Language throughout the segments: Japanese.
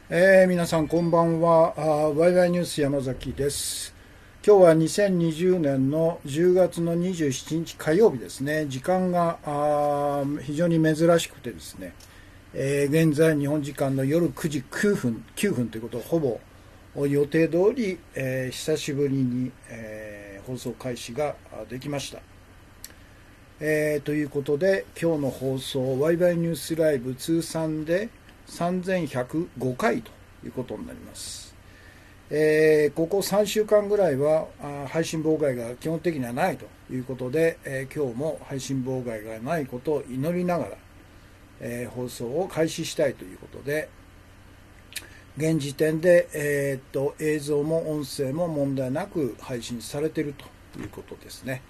皆さんこんばんは。ワイワイニュース山崎です。今日は2020年の10月の27日火曜日ですね。時間が非常に珍しくてですね、現在日本時間の夜9時9分ということをほぼ予定通り、久しぶりに、放送開始ができました。ということで今日の放送ワイワイニュースライブ通算で3105回ということになります。ここ3週間ぐらいは配信妨害が基本的にはないということで、今日も配信妨害がないことを祈りながら、放送を開始したいということで、現時点で、映像も音声も問題なく配信されているということですね。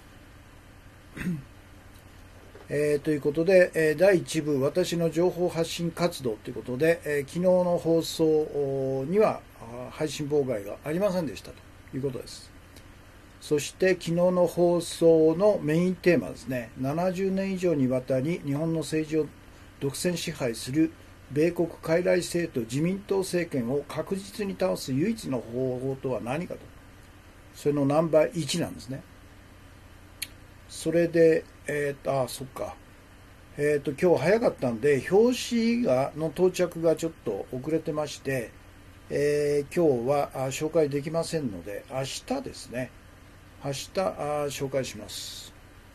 ということで、第1部私の情報発信活動ということで、昨日の放送には配信妨害がありませんでしたということです。そして昨日の放送のメインテーマですね、70年以上にわたり日本の政治を独占支配する米国傀儡政党自民党政権を確実に倒す唯一の方法とは何かと、それのナンバー1なんですね。それでそっか。今日早かったんで、表紙の到着がちょっと遅れてまして、今日は紹介できませんので、明日ですね。明日紹介します。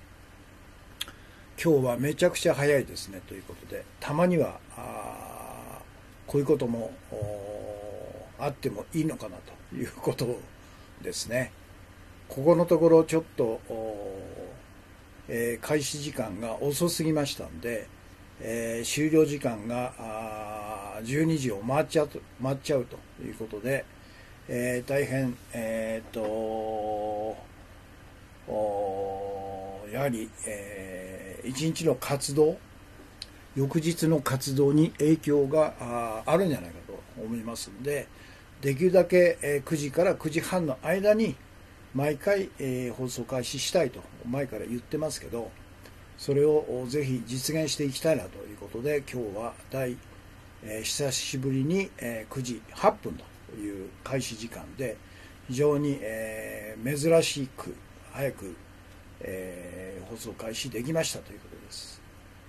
今日はめちゃくちゃ早いですね。ということで、たまにはこういうこともあってもいいのかなということですね。ここのところちょっと開始時間が遅すぎましたんで、終了時間が12時を回っちゃうということで、大変、やはり、一日の活動、翌日の活動に影響があるんじゃないかと思いますんで、できるだけ9時から9時半の間に毎回、放送開始したいと前から言ってますけど、それをぜひ実現していきたいなということで、今日は久しぶりに、9時8分という開始時間で非常に、珍しく早く、放送開始できましたということです。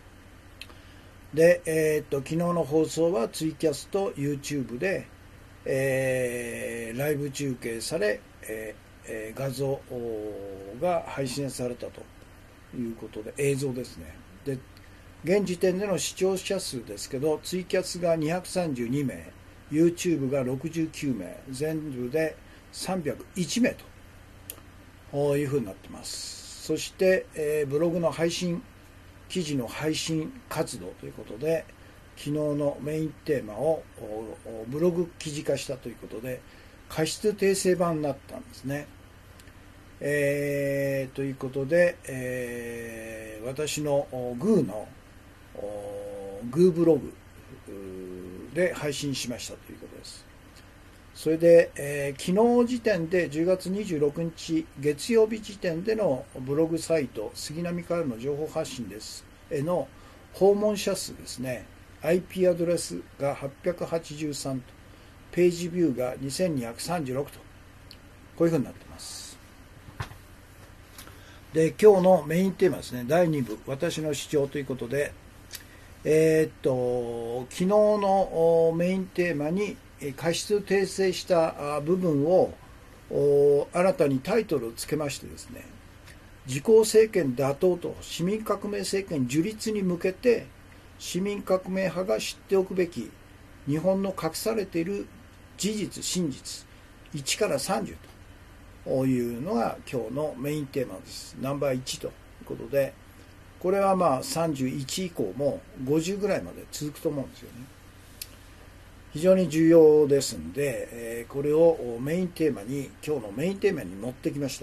で、昨日の放送はツイキャスと YouTube で、ライブ中継され、画像が配信されたということで、映像ですね。で、現時点での視聴者数ですけど、ツイキャスが232名、YouTube が69名、全部で301名というふうになっています。そして、ブログの配信、記事の配信活動ということで、昨日のメインテーマをブログ記事化したということで、過失訂正版になったんですね。ということで、私のグーのグーブログで配信しましたということです。それで、昨日時点で10月26日月曜日時点でのブログサイト杉並からの情報発信ですへの訪問者数ですね、 IP アドレスが883と、ページビューが2236と、こういうふうになっています。で、今日のメインテーマですね、第2部私の主張ということで、昨日のメインテーマに過失訂正した部分を新たにタイトルをつけましてですね、自公政権打倒と市民革命政権樹立に向けて市民革命派が知っておくべき日本の隠されている事実真実1から30というのが今日のメインテーマです。ナンバー1ということで、これはまあ31以降も50ぐらいまで続くと思うんですよね。非常に重要ですんで、これを今日のメインテーマに持ってきました。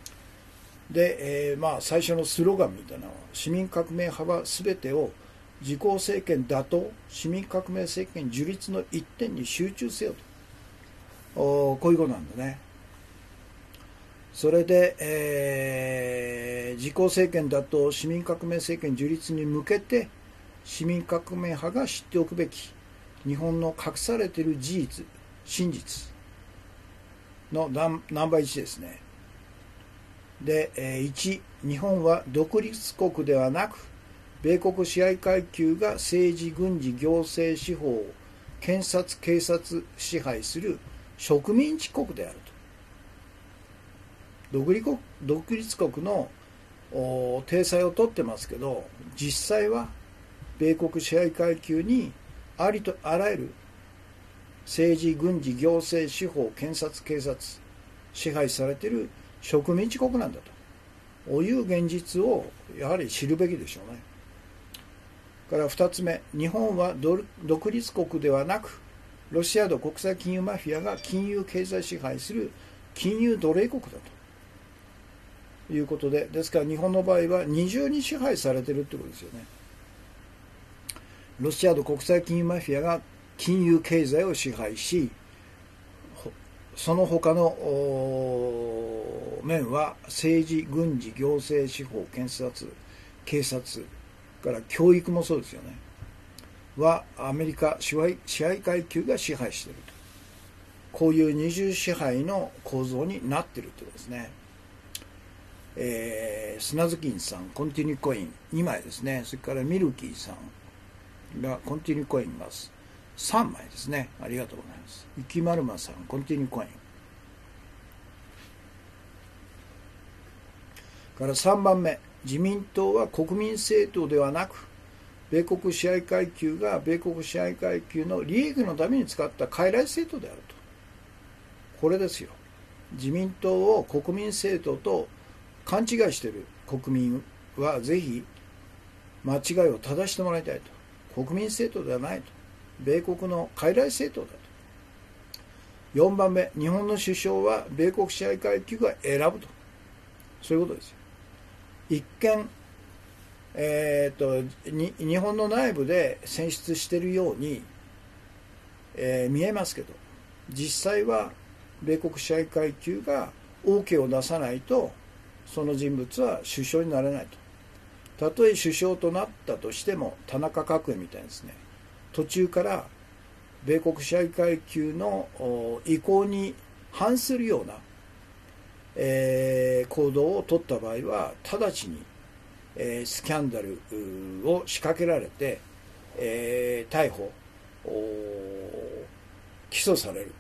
で、最初のスローガンみたいなのは、市民革命派は全てを自公政権打倒、市民革命政権樹立の一点に集中せよと、こういうことなんだね。それで、自公政権打倒、市民革命政権樹立に向けて市民革命派が知っておくべき日本の隠されている事実、真実のナンバー1ですね。で、1、日本は独立国ではなく、米国支配階級が政治、軍事、行政、司法、検察、警察支配する植民地国であると。独立国の体裁をとってますけど、実際は米国支配階級にありとあらゆる政治、軍事、行政、司法、検察、警察支配されている植民地国なんだと。こういう現実をやはり知るべきでしょうね。から2つ目、日本は独立国ではなく、ロシアの国際金融マフィアが金融経済支配する金融奴隷国だということで、ですから日本の場合は二重に支配されているということですよね。ロシアの国際金融マフィアが金融経済を支配し、その他の面は政治、軍事、行政、司法、検察、警察から教育もそうですよね。はアメリカ支配階級が支配していると。こういう二重支配の構造になっているということですね。砂ずきんさん、コンティニューコイン2枚ですね。それからミルキーさんがコンティニューコインが3枚ですね。ありがとうございます。ゆきまるまさん、コンティニューコイン。から3番目、自民党は国民政党ではなく、米国支配階級が米国支配階級の利益のために使った傀儡政党であると。これですよ。自民党を国民政党と勘違いしている国民はぜひ間違いを正してもらいたいと。国民政党ではないと。米国の傀儡政党だと。4番目、日本の首相は米国支配階級が選ぶと。そういうことですよ。一見、日本の内部で選出しているように、見えますけど、実際は米国支配階級が OK を出さないと、その人物は首相になれないと。たとえ首相となったとしても、田中角栄みたいにですね、途中から米国支配階級の意向に反するような、行動を取った場合は直ちに、スキャンダルを仕掛けられて、逮捕起訴される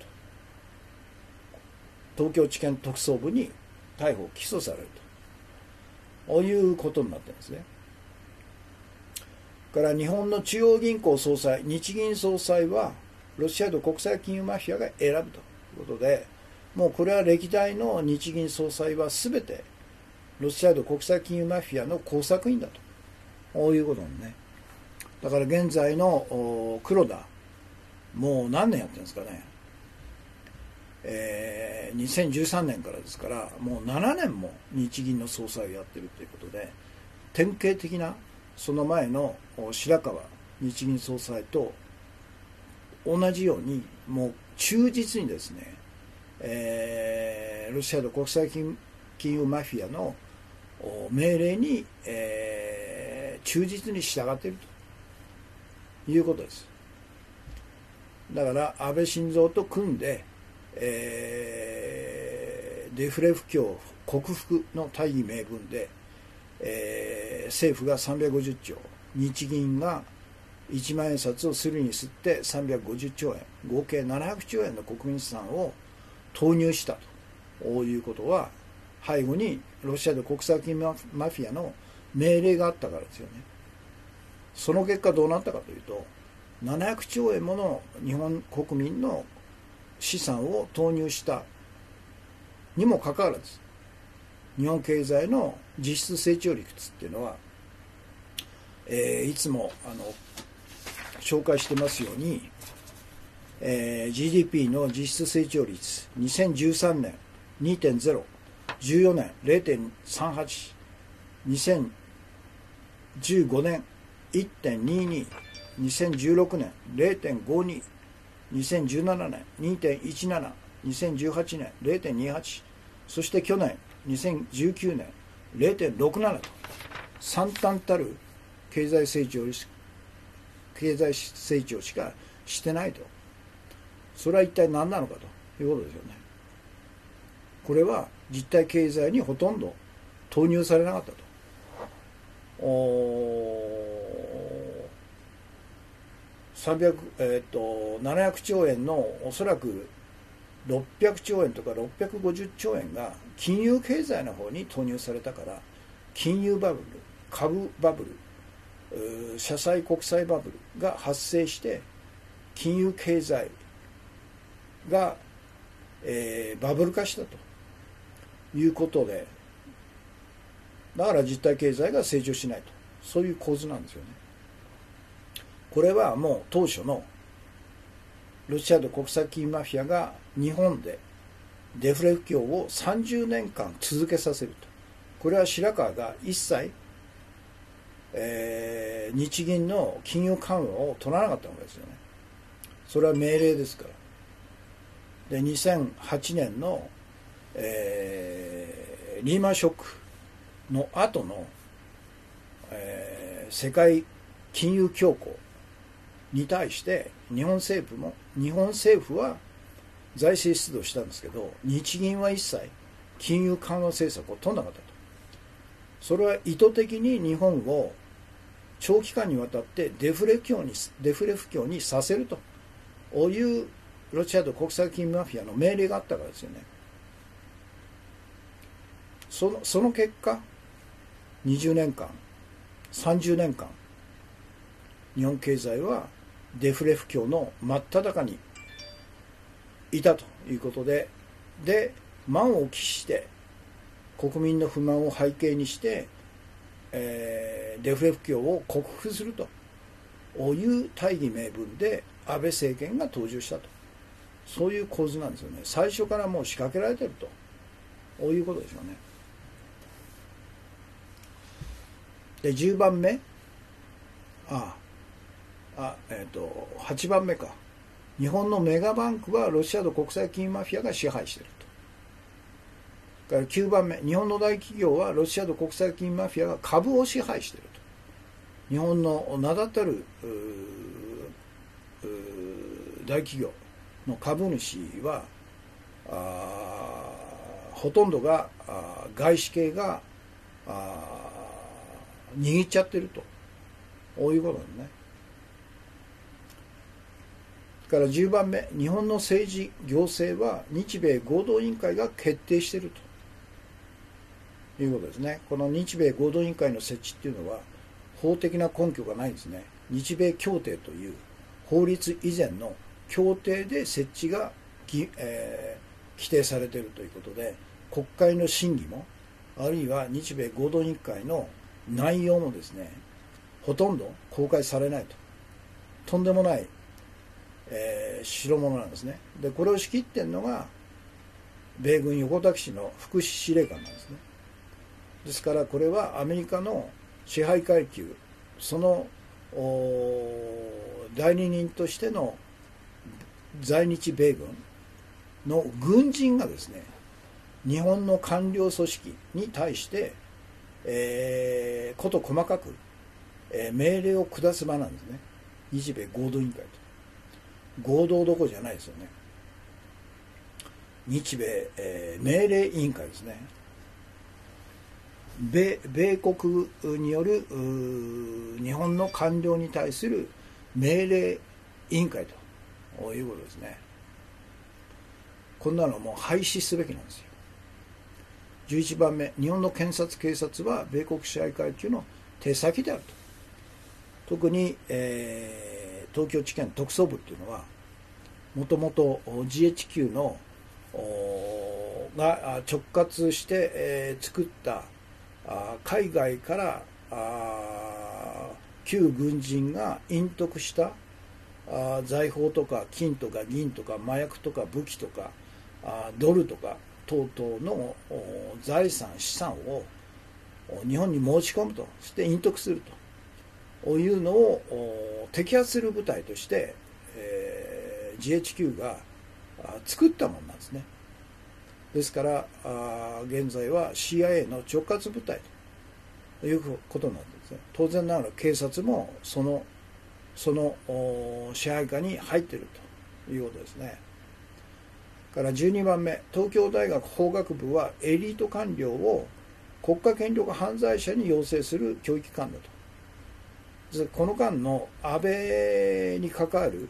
と。東京地検特捜部に逮捕起訴されると。こういうことになってるんですね。から日本の中央銀行総裁、日銀総裁はロシアの国際金融マフィアが選ぶということで、もうこれは歴代の日銀総裁は全てロシアの国際金融マフィアの工作員だと。こういうことなんね。だから現在の黒田、もう何年やってるんですかね。2013年からですから、もう7年も日銀の総裁をやってるということで、典型的なその前の白川日銀総裁と同じように、もう忠実にですね、ロシアの国際金融マフィアの命令に、忠実に従っているということです。だから安倍晋三と組んで、デフレ不況克服の大義名分で、政府が350兆、日銀が1万円札をするに吸って350兆円、合計700兆円の国民資産を投入したということは、背後にロシアの国際金融マフィアの命令があったからですよね。その結果どうなったかというと、700兆円もの日本国民の資産を投入したにもかかわらず、日本経済の実質成長率っていうのは、いつも紹介してますように、GDP の実質成長率2013年 2.0、14年 0.38、2015年 1.22、2016年 0.52、2017年 2.17、2018年 0.28、そして去年2019年 0.67 と惨憺たる経済成長しかしてないと。それは一体何なのかということですよね。これは実体経済にほとんど投入されなかったと。700兆円のおそらく600兆円とか650兆円が金融経済の方に投入されたから、金融バブル、株バブル、社債国債バブルが発生して、金融経済が、バブル化したということで、だから実体経済が成長しないと、そういう構図なんですよね。これはもう当初のロシアの国際金マフィアが日本でデフレ不況を30年間続けさせると。これは白川が一切、日銀の金融緩和を取らなかったわけですよね。それは命令ですから。で、2008年の、リーマンショックの後の、世界金融恐慌に対して日本政府は財政出動したんですけど、日銀は一切金融緩和政策を取らなかったと。それは意図的に日本を長期間にわたってデフレ不況にさせるというロシアと国際金マフィアの命令があったからですよね。その結果、20年間、30年間、日本経済はデフレ不況の真っ只中にいたということで、満を期して国民の不満を背景にして、デフレ不況を克服するという大義名分で安倍政権が登場したと、そういう構図なんですよね。最初からもう仕掛けられているということでしょうね。で、10番目、8番目か。日本のメガバンクはロシアの国際金融マフィアが支配していると。から9番目、日本の大企業はロシアの国際金融マフィアが株を支配していると。日本の名だたる大企業の株主はほとんどが外資系が握っちゃってると、こういうことですね。から10番目、日本の政治行政は日米合同委員会が決定しているということですね。この日米合同委員会の設置っていうのは法的な根拠がないんですね。日米協定という法律以前の協定で設置が、規定されているということで、国会の審議もあるいは日米合同委員会の内容もですね、ほとんど公開されないと。とんでもない、代物なんですね。で、これを仕切っているのが米軍横田基地の副司令官なんですね。ですからこれはアメリカの支配階級、その代理人としての在日米軍の軍人がですね、日本の官僚組織に対して、事細かく、命令を下す場なんですね。日米合同委員会と。合同どころじゃないですよね。日米、命令委員会ですね。米国による日本の官僚に対する命令委員会ということですね。こんなのもう廃止すべきなんですよ。11番目、日本の検察警察は米国支配階級の手先であると。特に、東京地検特捜部っていうのはもともと GHQ のが直括して、作った海外から旧軍人が隠匿した財宝とか金とか銀とか麻薬とか武器とかドルとか等々の財産資産を日本に持ち込むと、そして隠匿するというのを摘発する部隊として、GHQ が作ったものなんですね。ですから現在は CIA の直轄部隊ということなんですね。当然ながら警察もそのその支配下に入っているということですね。から12番目、東京大学法学部はエリート官僚を国家権力犯罪者に養成する教育機関だと。この間の安倍に関わる、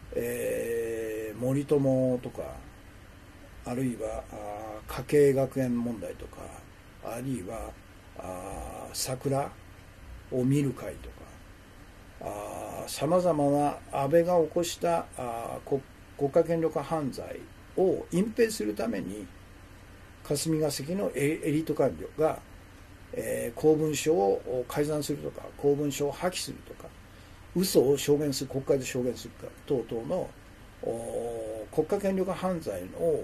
森友とか、あるいは家計学園問題とか、あるいは桜を見る会とか、さまざまな安倍が起こした国家権力犯罪を隠蔽するために、霞が関のエリート官僚が、公文書を改ざんするとか、公文書を破棄するとか、嘘を証言する、国会で証言するか等々の国家権力犯罪を、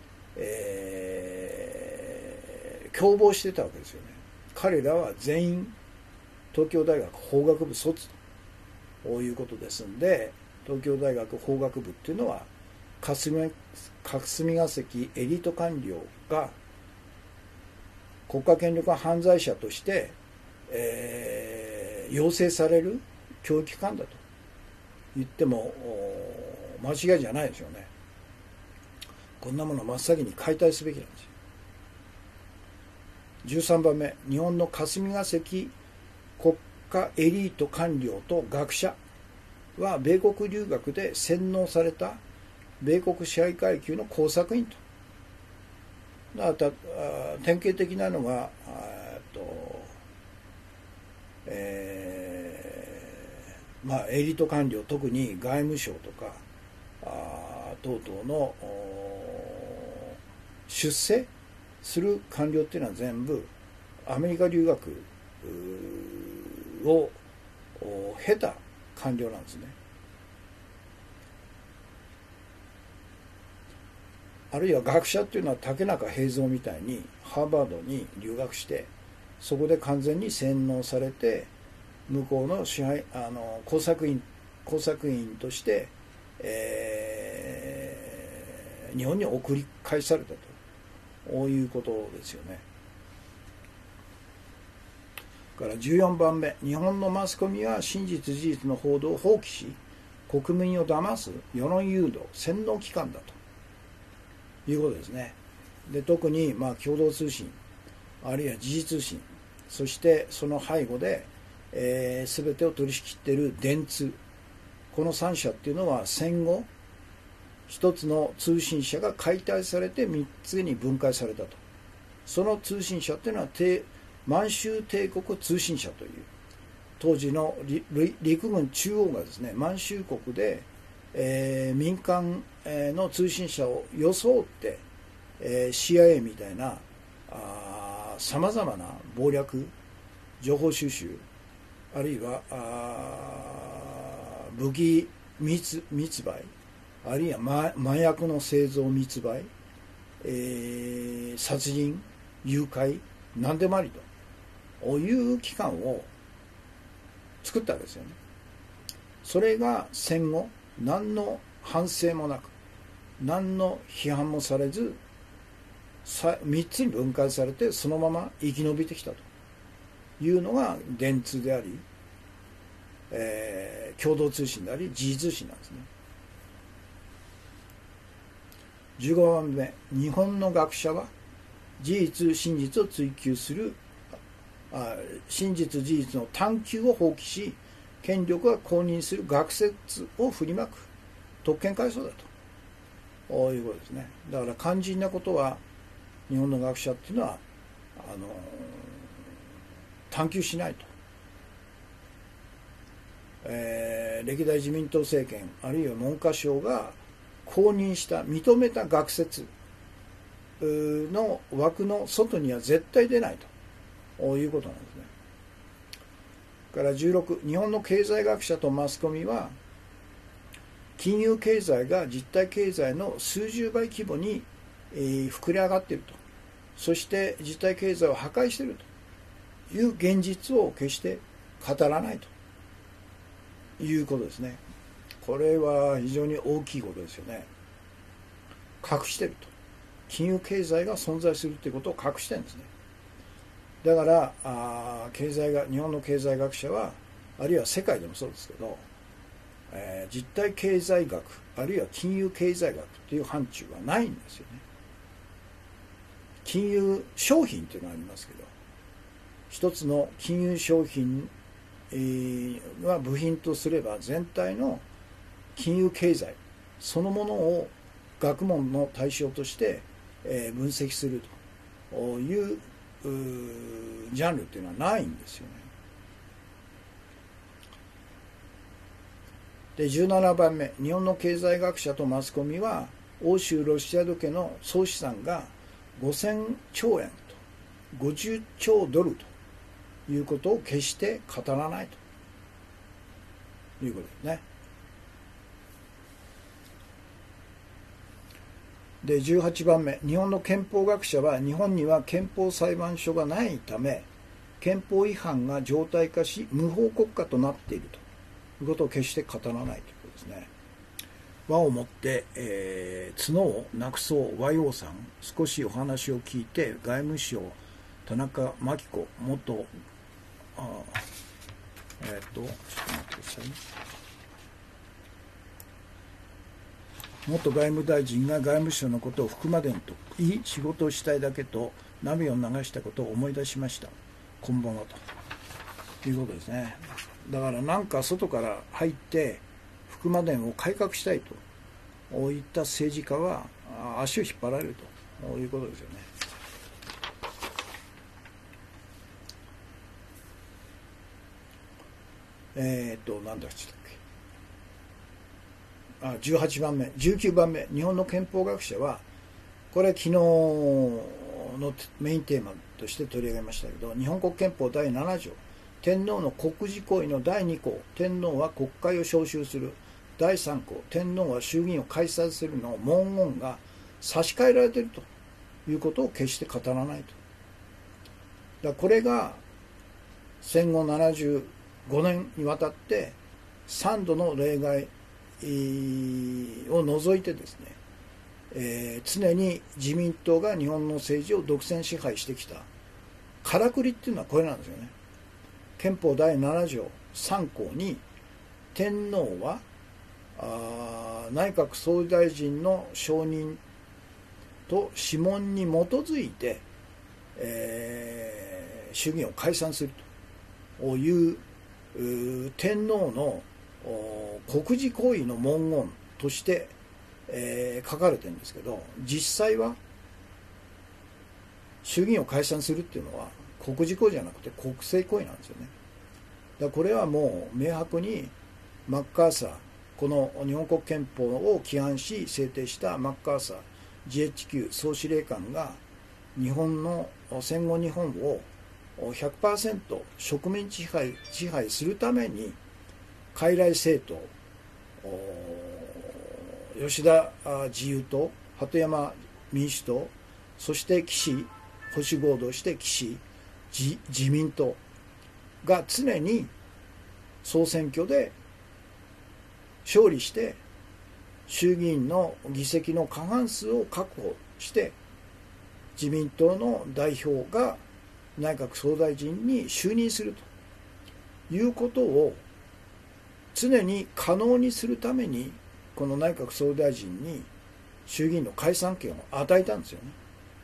共謀してたわけですよね。彼らは全員東京大学法学部卒ということですんで、東京大学法学部っていうのは霞が関エリート官僚が国家権力犯罪者として、養成される教育機関だと言っても間違いじゃないでしょうね。こんなもの真っ先に解体すべきなんですよ。13番目、日本の霞が関国家エリート官僚と学者は米国留学で洗脳された米国支配階級の工作員と。典型的なのがエリート官僚、特に外務省とか等々の出世する官僚っていうのは全部アメリカ留学を経た官僚なんですね。あるいは学者っていうのは竹中平蔵みたいにハーバードに留学して、そこで完全に洗脳されて向こうの支配工作員として、日本に送り返されたということですよね。から14番目、日本のマスコミは真実事実の報道を放棄し、国民を騙す世論誘導洗脳機関だということですね。で、特に共同通信、あるいは時事通信、そしてその背後で、全てを取り仕切っている電通、この3社っていうのは戦後一つの通信社が解体されて3つに分解されたと。その通信社っていうのは満州帝国通信社という、当時の陸軍中央がですね、満州国で、民間の通信社を装って、CIA みたいなさまざまな謀略、情報収集、あるいは武器密売、あるいは麻薬の製造密売、殺人、誘拐、何でもありという機関を作ったわけですよね。それが戦後何の反省もなく、何の批判もされず3つに分解されて、そのまま生き延びてきたというのが電通であり、共同通信であり時事通信なんですね。15番目、日本の学者は事実真実を追求する真実事実の探求を放棄し、権力が公認する学説を振りまく特権階層だということですね。だから肝心なことは、日本の学者っていうのは探求しないと。歴代自民党政権、あるいは文科省が公認した認めた学説の枠の外には絶対出ないということなんですね。から16、日本の経済学者とマスコミは金融経済が実体経済の数十倍規模に膨れ上がっていると、そして実体経済を破壊しているという現実を決して語らないということですね。これは非常に大きいことですよね。隠していると。金融経済が存在するということを隠してるんですね。だから日本の経済学者は、あるいは世界でもそうですけど、 実体経済学あるいは金融経済学という範疇はないんですよね。金融商品というのがありますけど、一つの金融商品が部品とすれば全体の金融経済そのものを学問の対象として分析するというジャンルっていうのはないんですよね。で17番目、日本の経済学者とマスコミは欧州ロシア時計の総資産が5000兆円と50兆ドルということを決して語らないということですね。で18番目、日本の憲法学者は日本には憲法裁判所がないため憲法違反が常態化し無法国家となっているということを決して語らないということですね。和をもって、角をなくそう和洋さん、少しお話を聞いて外務省田中真紀子元ちょっと待ってください。元外務大臣が外務省のことを福間伝といい仕事をしたいだけと涙を流したことを思い出しました。こんばんはということですね。だからなんか外から入って福間伝を改革したいといった政治家は足を引っ張られるということですよね。何だっけ18番目、19番目、日本の憲法学者は、これ昨日のメインテーマとして取り上げましたけど、日本国憲法第7条、天皇の国事行為の第2項、天皇は国会を召集する、第3項、天皇は衆議院を解散するの文言が差し替えられているということを決して語らないと。だこれが戦後75年にわたって3度の例外を除いてですね、常に自民党が日本の政治を独占支配してきたからくりっていうのはこれなんですよね。憲法第7条3項に天皇は内閣総理大臣の承認と諮問に基づいて、衆議院を解散するという天皇の国事行為の文言として、書かれてるんですけど、実際は衆議院を解散するっていうのは国事行為じゃなくて国政行為なんですよね。だからこれはもう明白にマッカーサー、この日本国憲法を規範し制定したマッカーサー GHQ 総司令官が日本の戦後日本を 100% 植民地支配するために傀儡政党吉田自由党、鳩山民主党、そして岸保守合同して岸自民党が常に総選挙で勝利して衆議院の議席の過半数を確保して自民党の代表が内閣総理大臣に就任するということを常に可能にするためにこの内閣総理大臣に衆議院の解散権を与えたんですよね。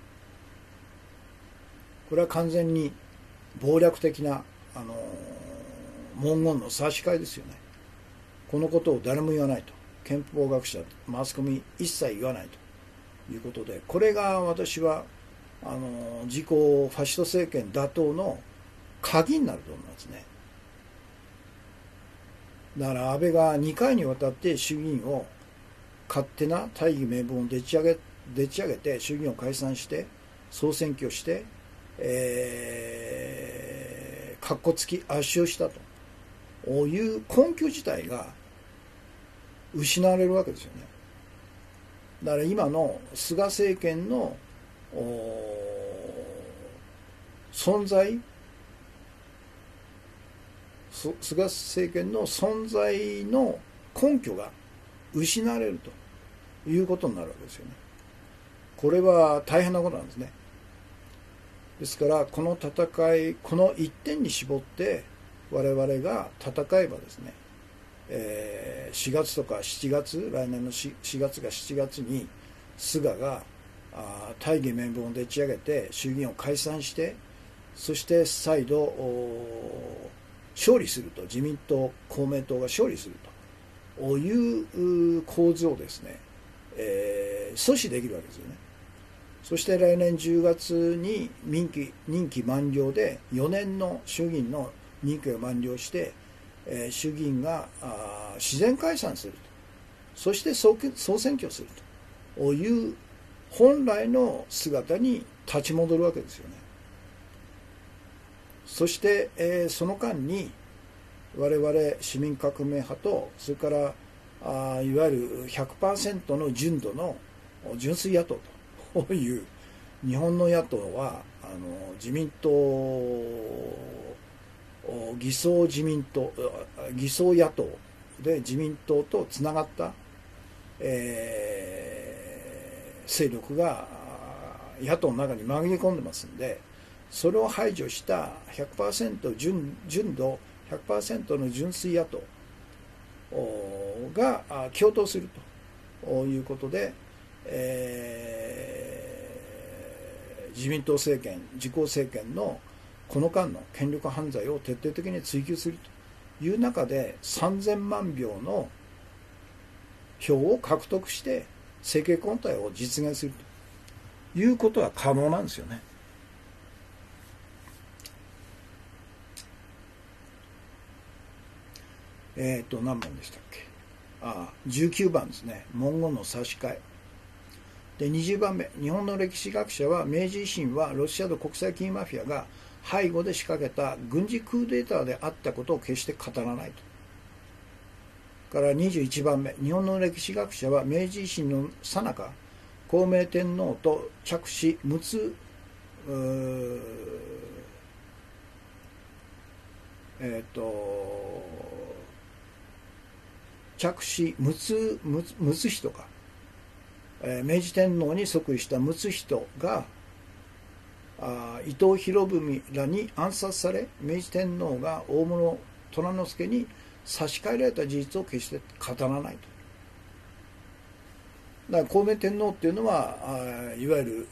これは完全に謀略的な文言の差し替えですよね。このことを誰も言わないと、憲法学者マスコミ一切言わないということで、これが私は自公ファシスト政権打倒の鍵になると思いますね。だから安倍が2回にわたって衆議院を勝手な大義名分をでっち上げて衆議院を解散して総選挙してかっこつき圧勝したという根拠自体が失われるわけですよね。だから今の菅政権の存在、菅政権の存在の根拠が失われるということになるわけですよね。これは大変なことなんですね。ですからこの戦い、この一点に絞って我々が戦えばですね、 4月とか7月、来年の4月か7月に菅が大義名分をでっち上げて衆議院を解散して、そして再度勝利すると、自民党公明党が勝利するという構図をですね、阻止できるわけですよね。そして来年10月に任期満了で4年の衆議院の任期が満了して、衆議院が自然解散すると、そして総選挙するという本来の姿に立ち戻るわけですよね。そして、その間に我々市民革命派と、それからいわゆる 100% の純度の純粋野党という日本の野党は自民党偽装野党で自民党とつながった、勢力が野党の中に紛れ込んでますんで、それを排除した 100% 純度 100% の純粋野党が共闘するということで、自民党政権、自公政権のこの間の権力犯罪を徹底的に追及するという中で3000万票の票を獲得して政権交代を実現するということは可能なんですよね。何番でしたっけ。19番ですね。文言の差し替えで、20番目、日本の歴史学者は明治維新はロシアと国際金融マフィアが背後で仕掛けた軍事クーデターであったことを決して語らないと。から21番目、日本の歴史学者は明治維新の最中、孝明天皇と着手陸奥人か、明治天皇に即位した陸奥人が伊藤博文らに暗殺され、明治天皇が大室虎之助に差し替えられた事実を決して語らないと。だから孝明天皇っていうのはいわゆ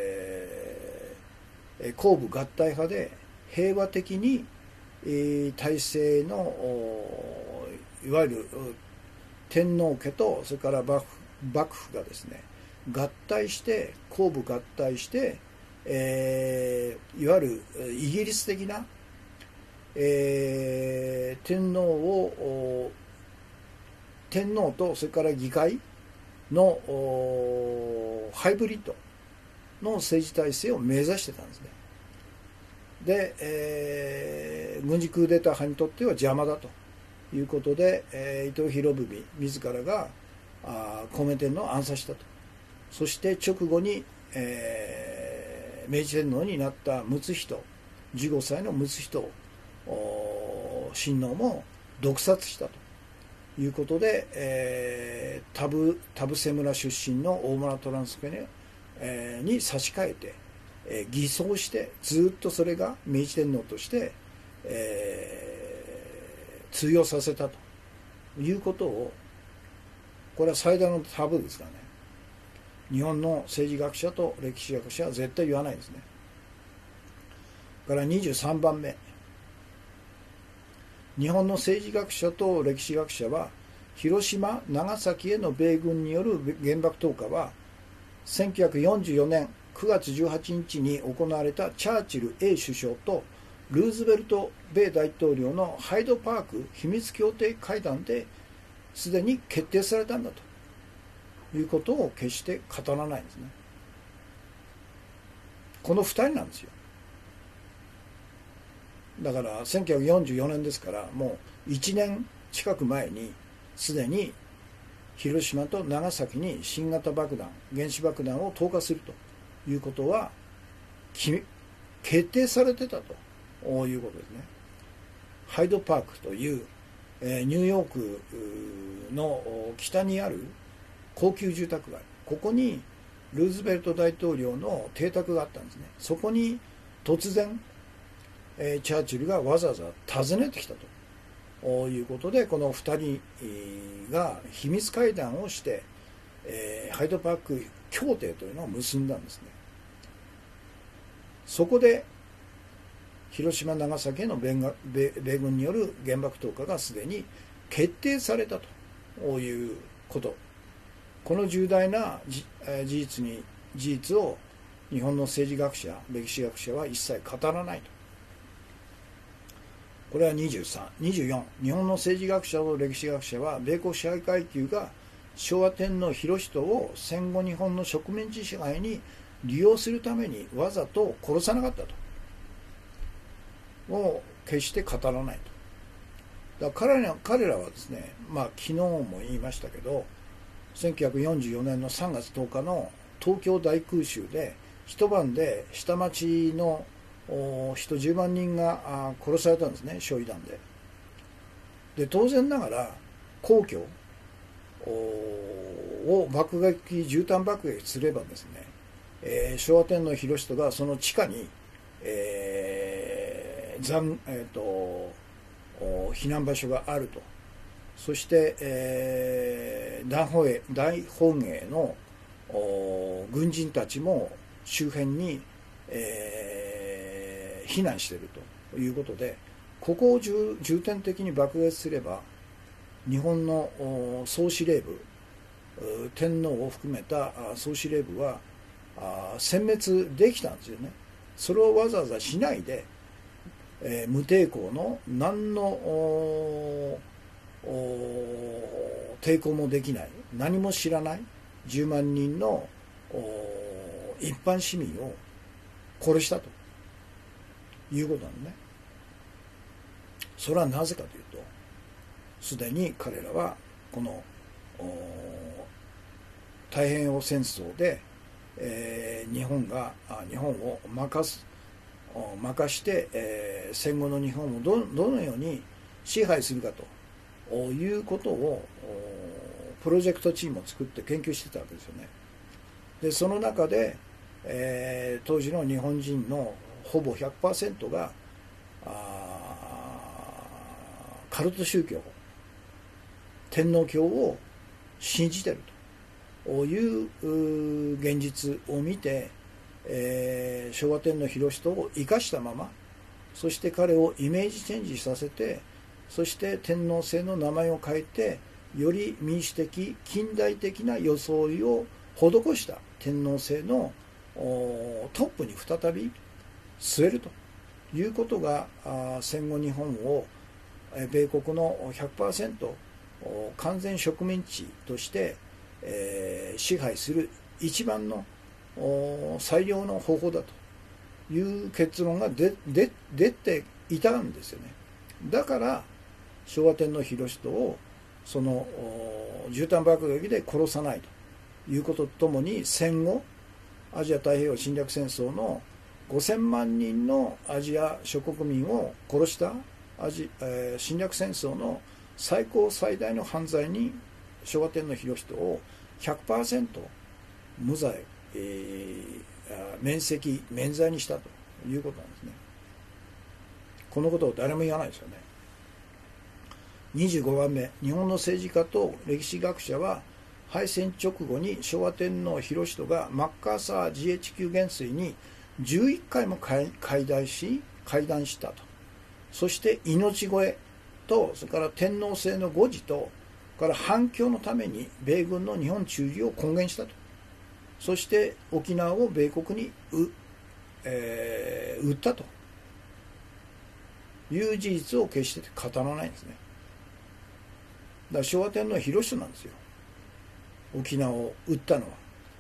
る、皇武合体派で平和的に、体制のいわゆる天皇家とそれから幕府がですね合体して皇武合体して、いわゆるイギリス的な、天皇とそれから議会のハイブリッドの政治体制を目指してたんですね。で、軍事クーデター派にとっては邪魔だということで、伊藤博文自らが孝明天皇を暗殺したと。そして直後に、明治天皇になった陸奥人、15歳の陸奥人親王も毒殺したということで、田伏村出身の大村虎之助に差し替えて、偽装してずっとそれが明治天皇として、通用させたということを、これは最大のタブーですからね。日本の政治学者と歴史学者は絶対言わないですね。から23番目、日本の政治学者と歴史学者は広島長崎への米軍による原爆投下は1944年9月18日に行われたチャーチル A 首相とルーズベルト米大統領のハイドパーク秘密協定会談ですでに決定されたんだということを決して語らないんですね。この2人なんですよ。だから1944年ですから、もう1年近く前にすでに広島と長崎に新型爆弾、原子爆弾を投下するということは決定されてたということですね。ハイドパークというニューヨークの北にある高級住宅街、ここにルーズベルト大統領の邸宅があったんですね。そこに突然チャーチルがわざわざ訪ねてきたということで、この2人が秘密会談をして、ハイドパーク協定というのを結んだんですね。そこで広島長崎への米軍による原爆投下がすでに決定されたということ、この重大な事実を日本の政治学者、歴史学者は一切語らないと。これは23、24、日本の政治学者と歴史学者は米国支配階級が昭和天皇裕仁を戦後日本の植民地支配に利用するためにわざと殺さなかったと。を決して語らないと。だから彼らはですね、昨日も言いましたけど、1944年の3月10日の東京大空襲で一晩で下町の人10万人が殺されたんですね、焼夷弾で。で、当然ながら皇居を絨毯爆撃すればですね、昭和天皇裕仁がその地下に、避難場所があると。そして、大本営の軍人たちも周辺に、避難しているということで、ここを重点的に爆撃すれば日本の総司令部、天皇を含めた総司令部は殲滅できたんですよね。それをわざわざしないで、無抵抗の何の抵抗もできない、何も知らない10万人の一般市民を殺したということなんね。それはなぜかというと、すでに彼らはこの太平洋戦争で、日本を任して、戦後の日本をどのように支配するかということをプロジェクトチームを作って研究してたわけですよね。でその中で、当時の日本人のほぼ 100% がカルト宗教、天皇教を信じているという現実を見て、昭和天皇裕仁を生かしたまま、そして彼をイメージチェンジさせて、そして天皇制の名前を変えて、より民主的近代的な装いを施した天皇制のトップに再び据えるということが、戦後日本を米国の 100% 完全植民地として、支配する一番の最良の方法だという結論が出ていたんですよね。だから昭和天皇裕仁をその絨毯爆撃で殺さないということとともに、戦後アジア太平洋侵略戦争の5000万人のアジア諸国民を殺した侵略戦争の最高最大の犯罪に昭和天皇裕仁を 100% 無罪、免罪にしたということなんですね。このことを誰も言わないですよね。25番目、日本の政治家と歴史学者は敗戦直後に昭和天皇裕仁がマッカーサー GHQ 元帥に11回も会談したと。そして命乞えと、それから天皇制の誤字と、それから反共のために米軍の日本駐留を公言したと。そして沖縄を米国に売ったという事実を決して語らないんですね。だから昭和天皇は裕仁なんですよ、沖縄を売ったのは。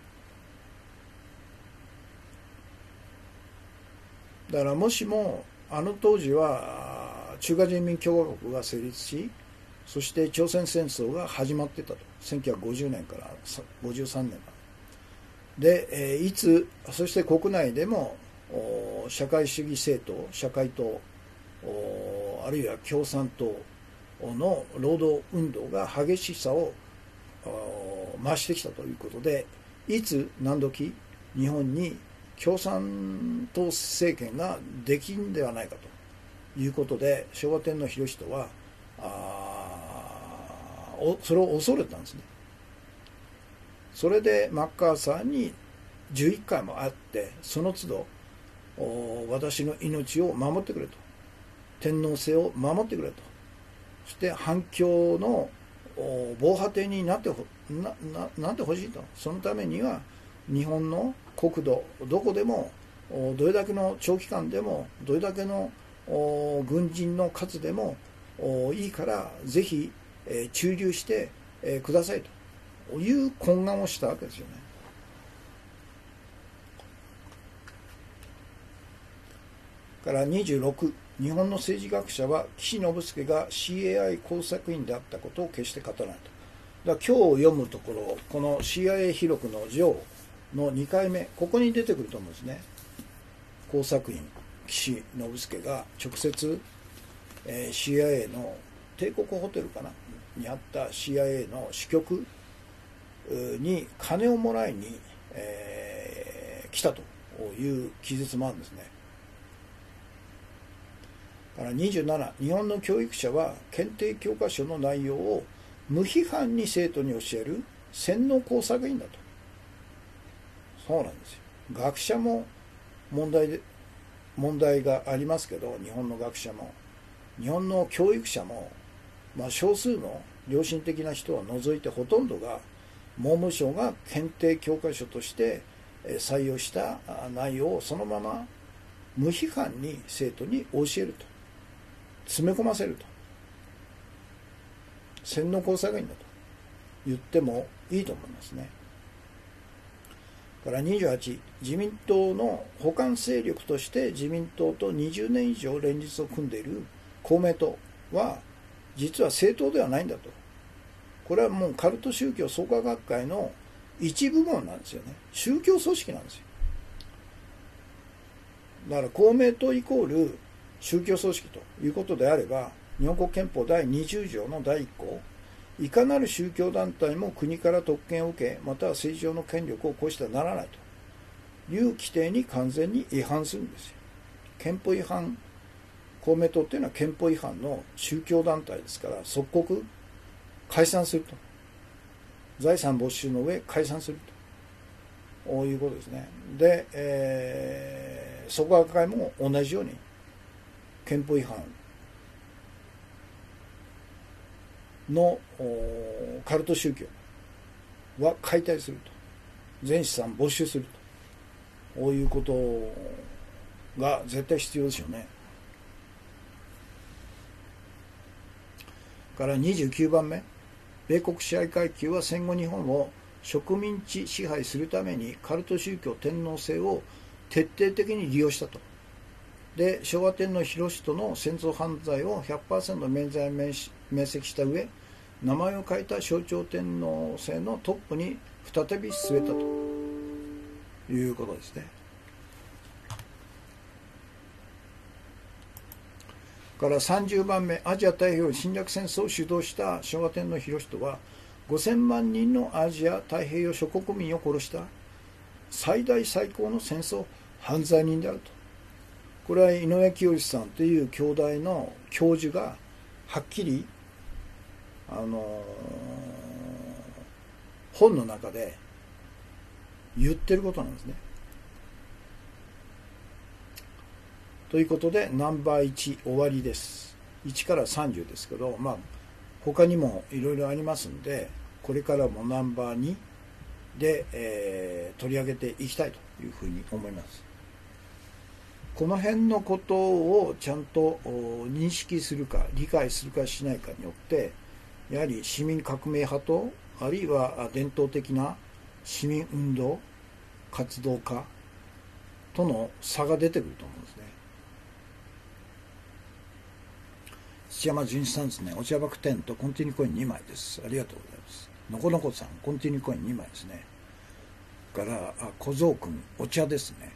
だからもしもあの当時は中華人民共和国が成立し、そして朝鮮戦争が始まってたと、1950年から53年までで、そして国内でも社会主義政党、社会党、あるいは共産党の労働運動が激しさを増してきたということで、いつ何時日本に共産党政権ができんではないかということで、昭和天皇裕仁はそれを恐れたんですね。それでマッカーサーに11回も会って、その都度私の命を守ってくれと、天皇制を守ってくれと、そして反共の防波堤になってほしいと。そのためには日本の国土どこでもどれだけの長期間でもどれだけの軍人の数でもいいからぜひ駐留してくださいという懇願をしたわけですよね。から26、日本の政治学者は岸信介が CAI 工作員であったことを決して語らないと。だから今日読むところ、この CIA 秘録の上の2回目、ここに出てくると思うんですね。工作員岸信介が直接、CIA の帝国ホテルかなにあった CIA の支局に金をもらいに、来たという記述もあるんですね。から27、日本の教育者は検定教科書の内容を無批判に生徒に教える洗脳工作員だと。そうなんですよ。学者も問題がありますけど、日本の学者も日本の教育者も、少数の良心的な人を除いてほとんどが文部省が検定教科書として採用した内容をそのまま無批判に生徒に教えると、詰め込ませると、洗脳工作員だと言ってもいいと思いますね。から28、自民党の補完勢力として自民党と20年以上連立を組んでいる公明党は実は政党ではないんだと。これはもうカルト宗教創価学会の一部門なんですよね。宗教組織なんですよ。だから公明党イコール宗教組織ということであれば、日本国憲法第20条の第1項、いかなる宗教団体も国から特権を受け、または政治上の権力を行使してはならないという規定に完全に違反するんですよ。憲法違反、公明党っていうのは憲法違反の宗教団体ですから、即刻解散すると。財産没収の上解散するということですね。で、創価学会も同じように憲法違反のカルト宗教は解体すると、全資産没収するということが絶対必要ですよね。から29番目、米国支配階級は戦後日本を植民地支配するためにカルト宗教天皇制を徹底的に利用したと。で、昭和天皇裕仁の戦争犯罪を 100% 免罪免責した上、名前を変えた象徴天皇制のトップに再び据えたということですね。から30番目、アジア太平洋侵略戦争を主導した昭和天皇裕仁は5000万人のアジア太平洋諸国民を殺した最大最高の戦争犯罪人であると。これは井上清さんという京大の教授がはっきり本の中で言ってることなんですね。ということでナンバー1終わりです。1から30ですけど、他にもいろいろありますんで、これからもナンバー2で、取り上げていきたいというふうに思います。この辺のことをちゃんと認識するか理解するかしないかによって、やはり市民革命派とあるいは伝統的な市民運動活動家との差が出てくると思うんですね。土山純一さんですね。お茶爆10とコンティニューコイン2枚です。ありがとうございます。のこのこさんコンティニューコイン2枚ですね。から小僧くんお茶ですね。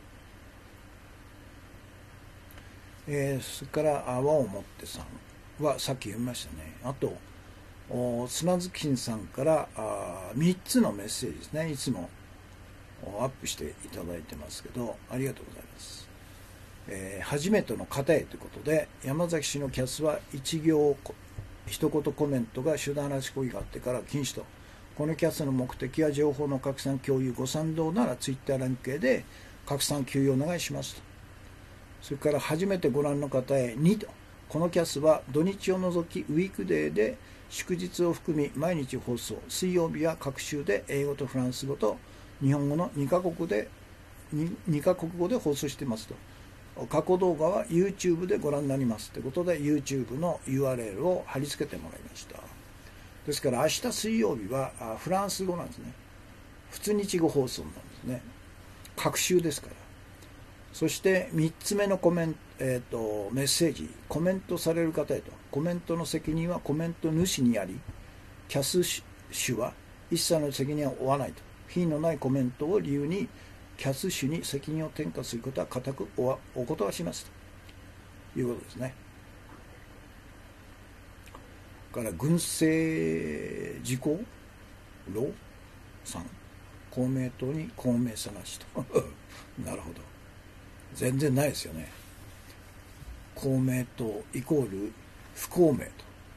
それから泡を持ってさんはさっき読みましたね。あと砂月金さんから3つのメッセージですね。いつもアップしていただいてますけど、ありがとうございます。初めての方へということで、山崎氏のキャスは一行一言コメントが集団話し行為があってから禁止と。このキャスの目的は情報の拡散共有ご賛同ならツイッター連携で拡散共有お願いしますと。それから初めてご覧の方へ2と。このキャスは土日を除きウィークデーで祝日を含み毎日放送。水曜日は各週で英語とフランス語と日本語の2カ国語で放送していますと。過去動画は YouTube でご覧になりますということで YouTube の URL を貼り付けてもらいました。ですから明日水曜日はフランス語なんですね。普通日語放送なんですね。各週ですから。そして3つ目のメッセージ、コメントされる方へと。コメントの責任はコメント主にあり、キャス主は一切の責任は負わないと。品のないコメントを理由にキャス主に責任を転嫁することは固くお断りしますということですね。から軍政事項労さん、公明党に公明さなしとなるほど、全然ないですよね。公明党イコール不公明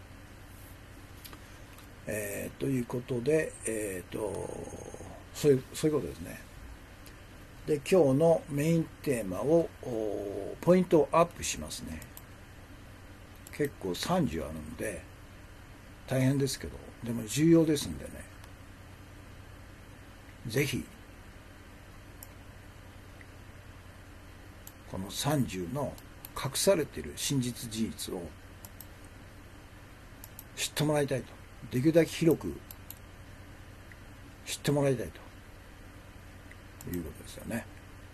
と、ということで、そういうことですね。で、今日のメインテーマをポイントをアップしますね。結構30あるんで大変ですけど、でも重要ですんでね、ぜひこの30の隠されている真実事実を知ってもらいたいと。できるだけ広く知ってもらいたいということですよね。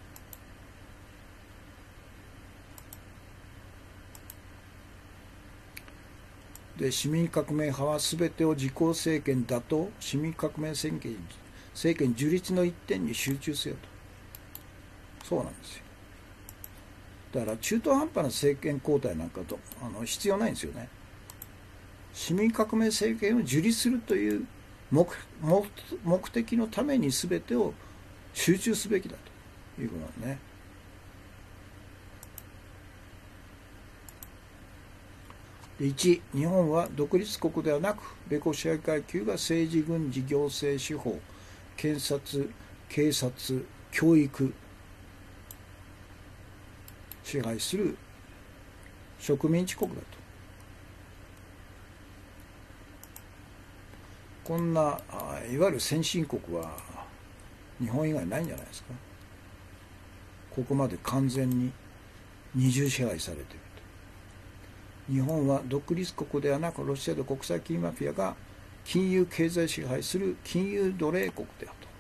で、市民革命派は全てを自公政権打倒、市民革命政権樹立の一点に集中せよと。そうなんですよ。だから中途半端な政権交代なんかと必要ないんですよね。市民革命政権を樹立するという目的のために全てを集中すべきだということなんですね。1、日本は独立国ではなく、米国支配階級が政治、軍事、行政、司法、検察、警察、教育、支配する植民地国だと。こんないわゆる先進国は日本以外ないんじゃないですか。ここまで完全に二重支配されていると。日本は独立国ではなく、ロシアと国際金融マフィアが金融経済支配する金融奴隷国であると。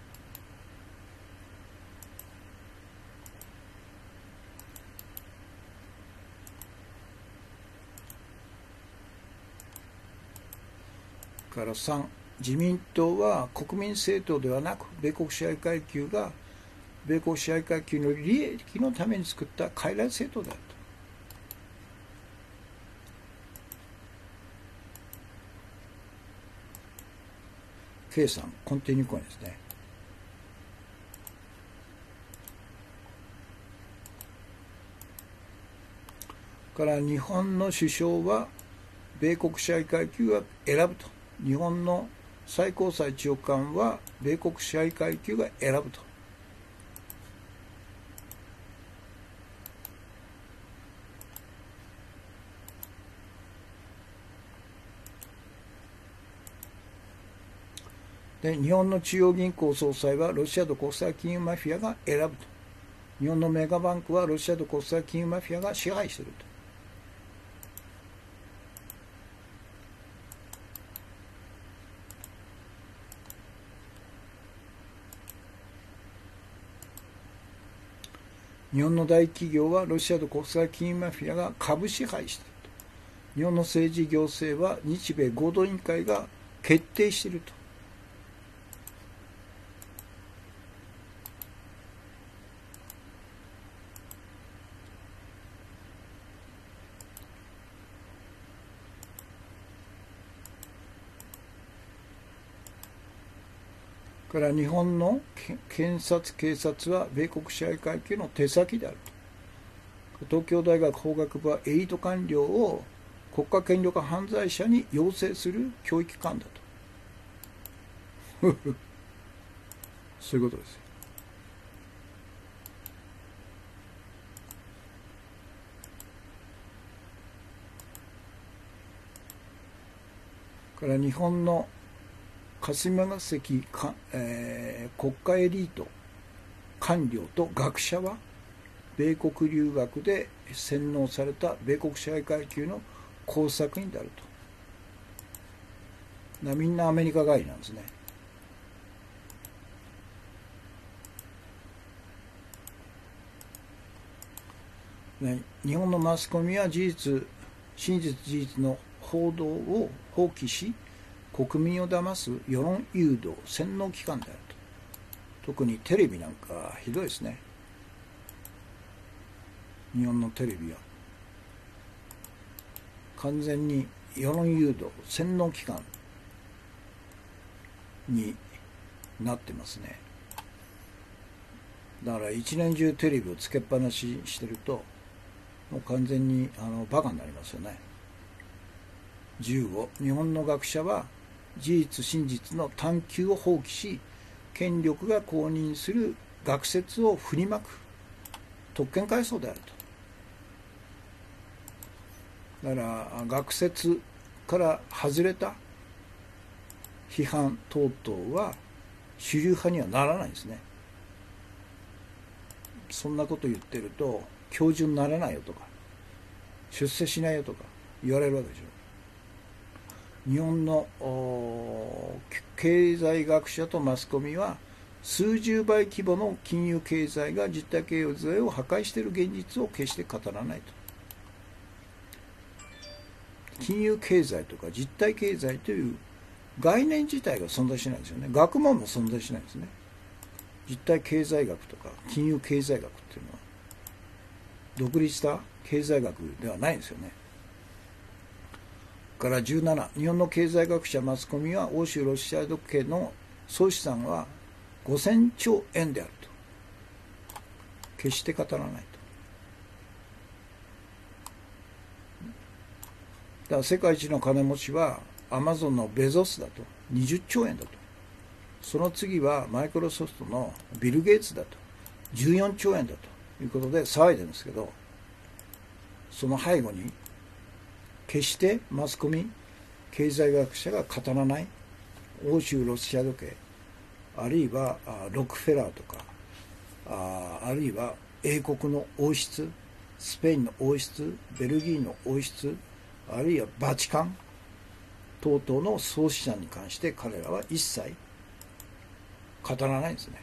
から3、自民党は国民政党ではなく、米国支配階級が米国支配階級の利益のために作った傀儡政党であると。K さん、コンティニューコインですね。から日本の首相は米国支配階級が選ぶと。日本の最高裁長官は米国支配階級が選ぶと。で、日本の中央銀行総裁はロシアと国際金融マフィアが選ぶと。日本のメガバンクはロシアと国際金融マフィアが支配していると。日本の大企業はロシアと国際金融マフィアが株支配していると。日本の政治行政は日米合同委員会が決定していると。から日本の検察、警察は米国支配階級の手先であると。東京大学法学部はエリート官僚を国家権力犯罪者に要請する教育機関だとそういうことですよ。から日本の霞が関か、国家エリート官僚と学者は米国留学で洗脳された米国支配階級の工作員であると。みんなアメリカ帰りなんですね。日本のマスコミは真実事実の報道を放棄し、国民を騙す世論誘導洗脳機関であると。特にテレビなんかひどいですね。日本のテレビは完全に世論誘導洗脳機関になってますね。だから一年中テレビをつけっぱなししてるともう完全にバカになりますよね。15、日本の学者は事実真実の探求を放棄し、権力が公認する学説を振りまく特権階層であると。だから学説から外れた批判等々は主流派にはならないんですね。そんなこと言ってると教授になれないよとか出世しないよとか言われるわけでしょ。日本の経済学者とマスコミは数十倍規模の金融経済が実体経済を破壊している現実を決して語らないと。金融経済とか実体経済という概念自体が存在しないんですよね。学問も存在しないんですね。実体経済学とか金融経済学っていうのは独立した経済学ではないんですよね。から17、日本の経済学者マスコミは欧州ロシア時計の総資産は5000兆円であると決して語らないと。だから世界一の金持ちはアマゾンのベゾスだと20兆円だと。その次はマイクロソフトのビル・ゲイツだと14兆円だということで騒いでるんですけど、その背後に決してマスコミ経済学者が語らない欧州ロシア時計、あるいはロックフェラーとかあるいは英国の王室、スペインの王室、ベルギーの王室、あるいはバチカン等々の創始者に関して彼らは一切語らないんですね。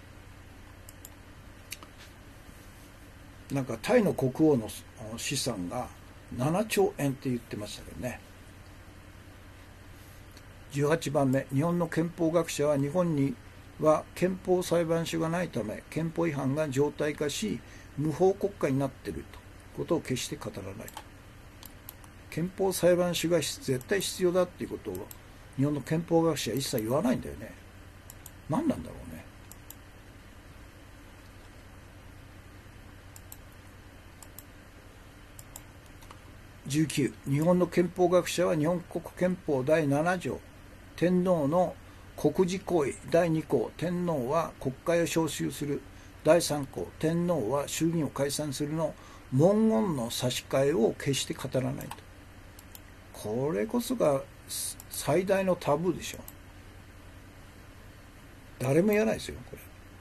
なんかタイの国王の資産が7兆円って言ってましたけどね。18番目、日本の憲法学者は日本には憲法裁判所がないため憲法違反が常態化し無法国家になっているということを決して語らないと。憲法裁判所が絶対必要だっていうことを日本の憲法学者は一切言わないんだよね。何なんだろうね。19、日本の憲法学者は日本国憲法第7条天皇の国事行為第2項天皇は国会を召集する第3項天皇は衆議院を解散するの文言の差し替えを決して語らないと。これこそが最大のタブーでしょ。誰も言わないですよこれ。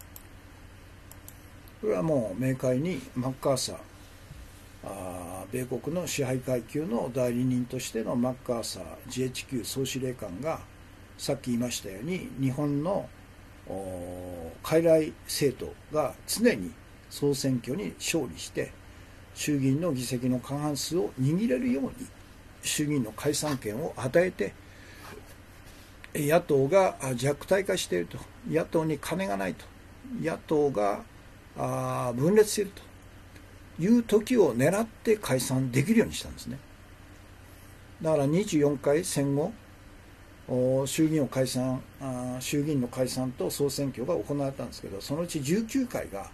これはもう明快にマッカーサー、米国の支配階級の代理人としてのマッカーサー GHQ 総司令官がさっき言いましたように日本の傀儡政党が常に総選挙に勝利して衆議院の議席の過半数を握れるように衆議院の解散権を与えて、野党が弱体化していると、野党に金がないと、野党が分裂しているという時を狙って解散できるようにしたんですね。だから24回戦後衆議院の解散と総選挙が行われたんですけど、そのうち19回が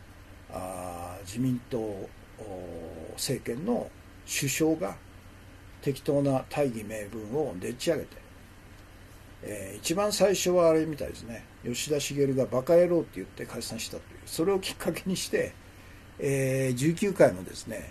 自民党政権の首相が適当な大義名分をでっち上げて、一番最初はあれみたいですね、吉田茂がバカ野郎って言って解散したという、それをきっかけにして、19回もですね、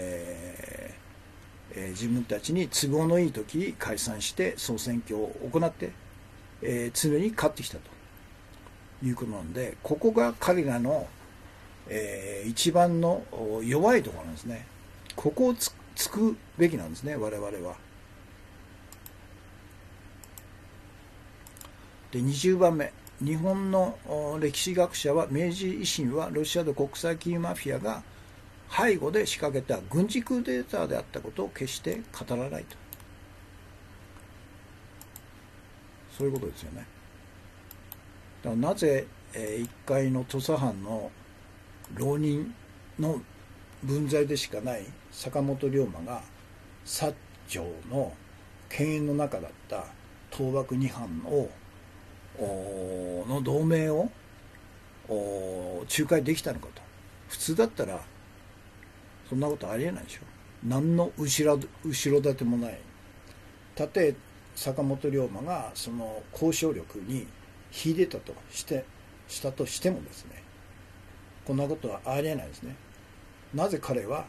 自分たちに都合のいい時に解散して総選挙を行って、常に勝ってきたということなんで、ここが彼らの、一番の弱いところなんですね。ここをつくべきなんですね、我々は。で、20番目、日本の歴史学者は、明治維新はロシアの国際金融マフィアが背後で仕掛けた軍事クーデターであったことを決して語らないと。そういうことですよね。だからなぜ、一介の土佐藩の浪人の分際でしかない坂本龍馬が薩長の犬猿の中だった倒幕二藩の同盟を仲介できたのかと。普通だったらそんなことありえないでしょ。何の後ろ盾もない。たとえ坂本龍馬がその交渉力に秀でたとしたとしてもですね、こんなことはありえないですね。なぜ彼は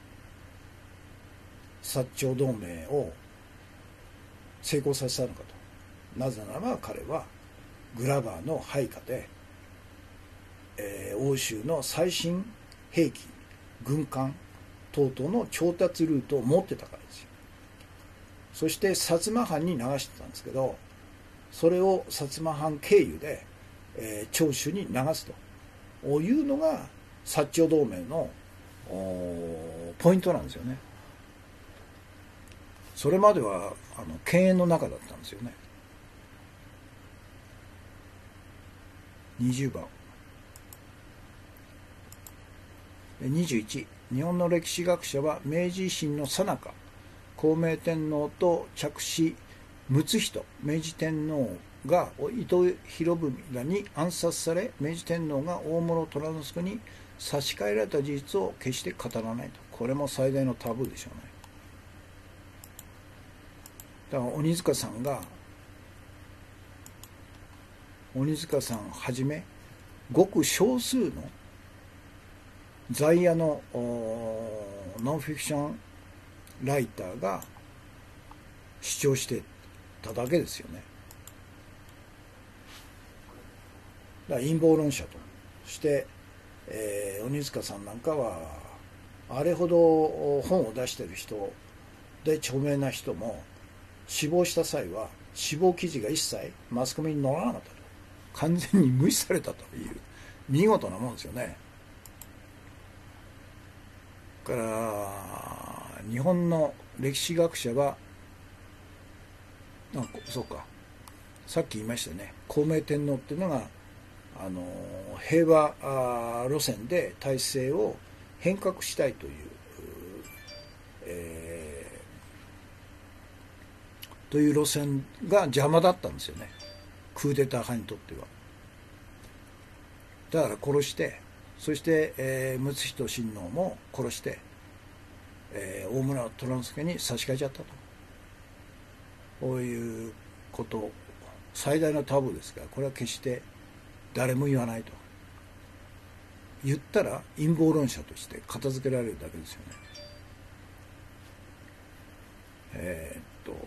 薩長同盟を成功させたのかと。なぜならば彼はグラバーの配下で、欧州の最新兵器、軍艦等々の調達ルートを持ってたからですよ。そして薩摩藩に流してたんですけど、それを薩摩藩経由で、長州に流すというのが薩長同盟のポイントなんですよね。それまでは犬猿の中だったんですよね。20番。21、日本の歴史学者は明治維新の最中、孝明天皇と嫡子睦仁明治天皇が伊藤博文らに暗殺され、明治天皇が大室虎之助に差し替えられた事実を決して語らないと。これも最大のタブーでしょうね。だから鬼塚さんはじめごく少数の在野のノンフィクションライターが主張してただけですよね。だから陰謀論者として、鬼塚さんなんかはあれほど本を出してる人で著名な人も死亡した際は死亡記事が一切マスコミに載らなかったと。完全に無視されたという見事なもんですよね。だから日本の歴史学者はそうか、さっき言いましたね、孝明天皇っていうのが平和路線で体制を変革したいという、という路線が邪魔だったんですよね、クーデター派にとっては。だから殺して、そして、睦仁親王も殺して、大村虎之助に差し替えちゃったと。こういうこと最大のタブーですから、これは決して誰も言わないと。言ったら陰謀論者として片付けられるだけですよね。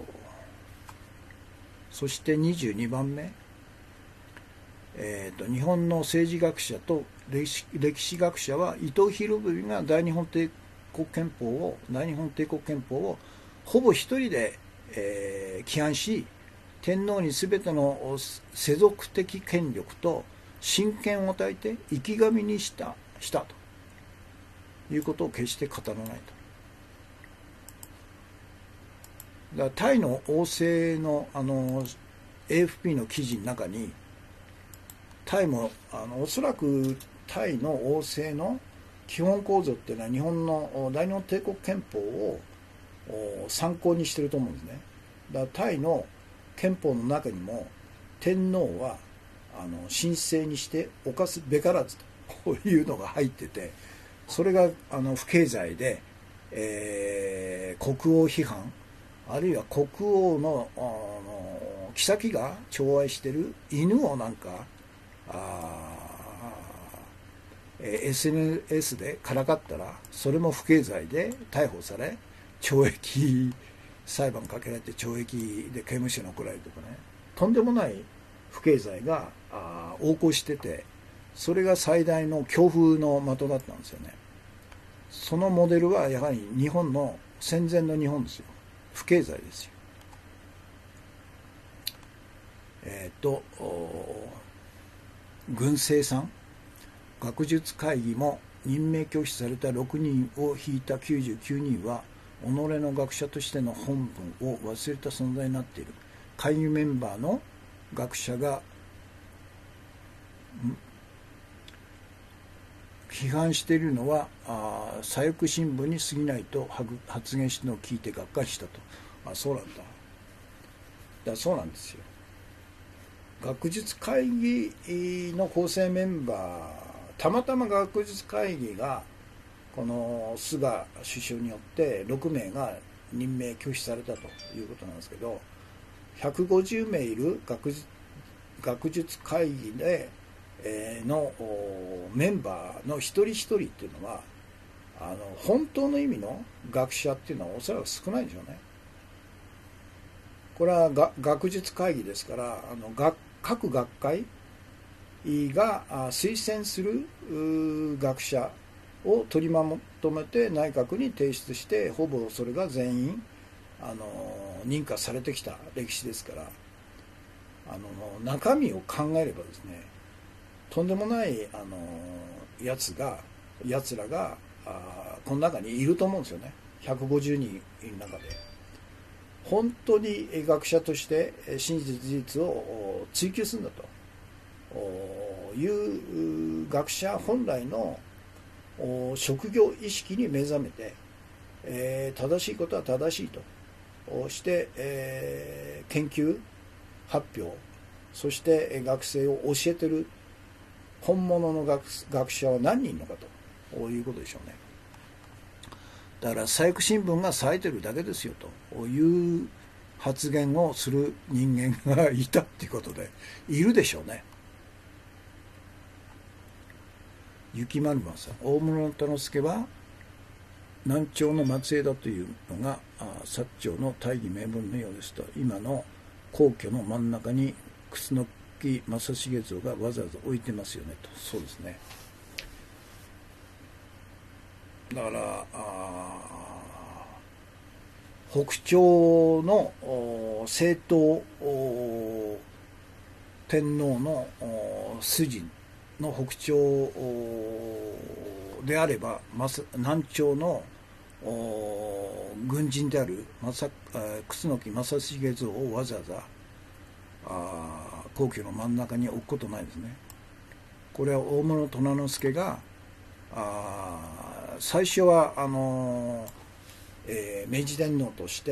そして22番目、日本の政治学者と歴史学者は伊藤博文が大日本帝国憲法をほぼ一人で、規範し、天皇に全ての世俗的権力と親権を与えて生き神にしたということを決して語らないと。だからタイの王政のAFP の記事の中に、タイもおそらくタイの王政の基本構造っていうのは日本の大日本帝国憲法を参考にしてると思うんですね。だからタイの憲法の中にも天皇は神聖にして犯すべからずとこういうのが入ってて、それが不敬罪で、国王批判あるいは国王の妃が寵愛してる犬をなんかSNS でからかったら、それも不敬罪で逮捕され、懲役裁判かけられて懲役で刑務所に送られるとかね、とんでもない不敬罪が横行してて、それが最大の強風の的だったんですよね。そのモデルはやはり日本の戦前の日本ですよ。不敬罪ですよ。軍政さん、学術会議も任命拒否された6人を引いた99人は己の学者としての本分を忘れた存在になっている。会議メンバーの学者が批判しているのは左翼新聞に過ぎないと発言したのを聞いてがっかりしたと。そうなんだ。そうなんですよ。学術会議の構成メンバー、たまたま学術会議がこの菅首相によって6名が任命拒否されたということなんですけど、150名いる学術会議でのメンバーの一人一人っていうのは本当の意味の学者っていうのはおそらく少ないでしょうね。これは学術会議ですから、各学会が推薦する学者を取りまとめて内閣に提出して、ほぼそれが全員認可されてきた歴史ですから、中身を考えればですね、とんでもないやつらがこの中にいると思うんですよね。150人の中で本当に学者として真実事実を追求するんだという学者本来の職業意識に目覚めて、正しいことは正しいとして、研究発表、そして学生を教えてる本物の学者は何人いるのかということでしょうね。だから左翼新聞が冴えてるだけですよという発言をする人間がいたっていうことで、いるでしょうね。雪丸丸さん、大室忠之は南朝の末裔だというのが薩長の大義名分のようですと。今の皇居の真ん中に楠木正成像がわざわざ置いてますよねと。そうですね。だから北朝の正統天皇の筋の北朝であれば、南朝の軍人である楠木正成像をわざわざ皇居の真ん中に置くことないですね。これは大室忠之助が最初は明治天皇として、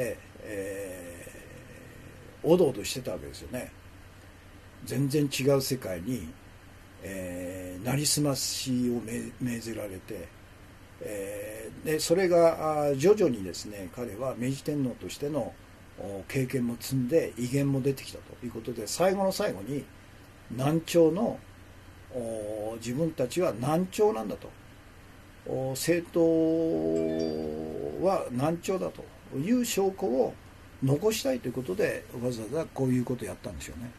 おどおどしてたわけですよね。全然違う世界に、なりすましを命ぜられて、でそれが徐々にですね、彼は明治天皇としての経験も積んで威厳も出てきたということで、最後の最後に南朝の自分たちは南朝なんだと、政党は南朝だという証拠を残したいということで、わざわざこういうことをやったんでしょうね。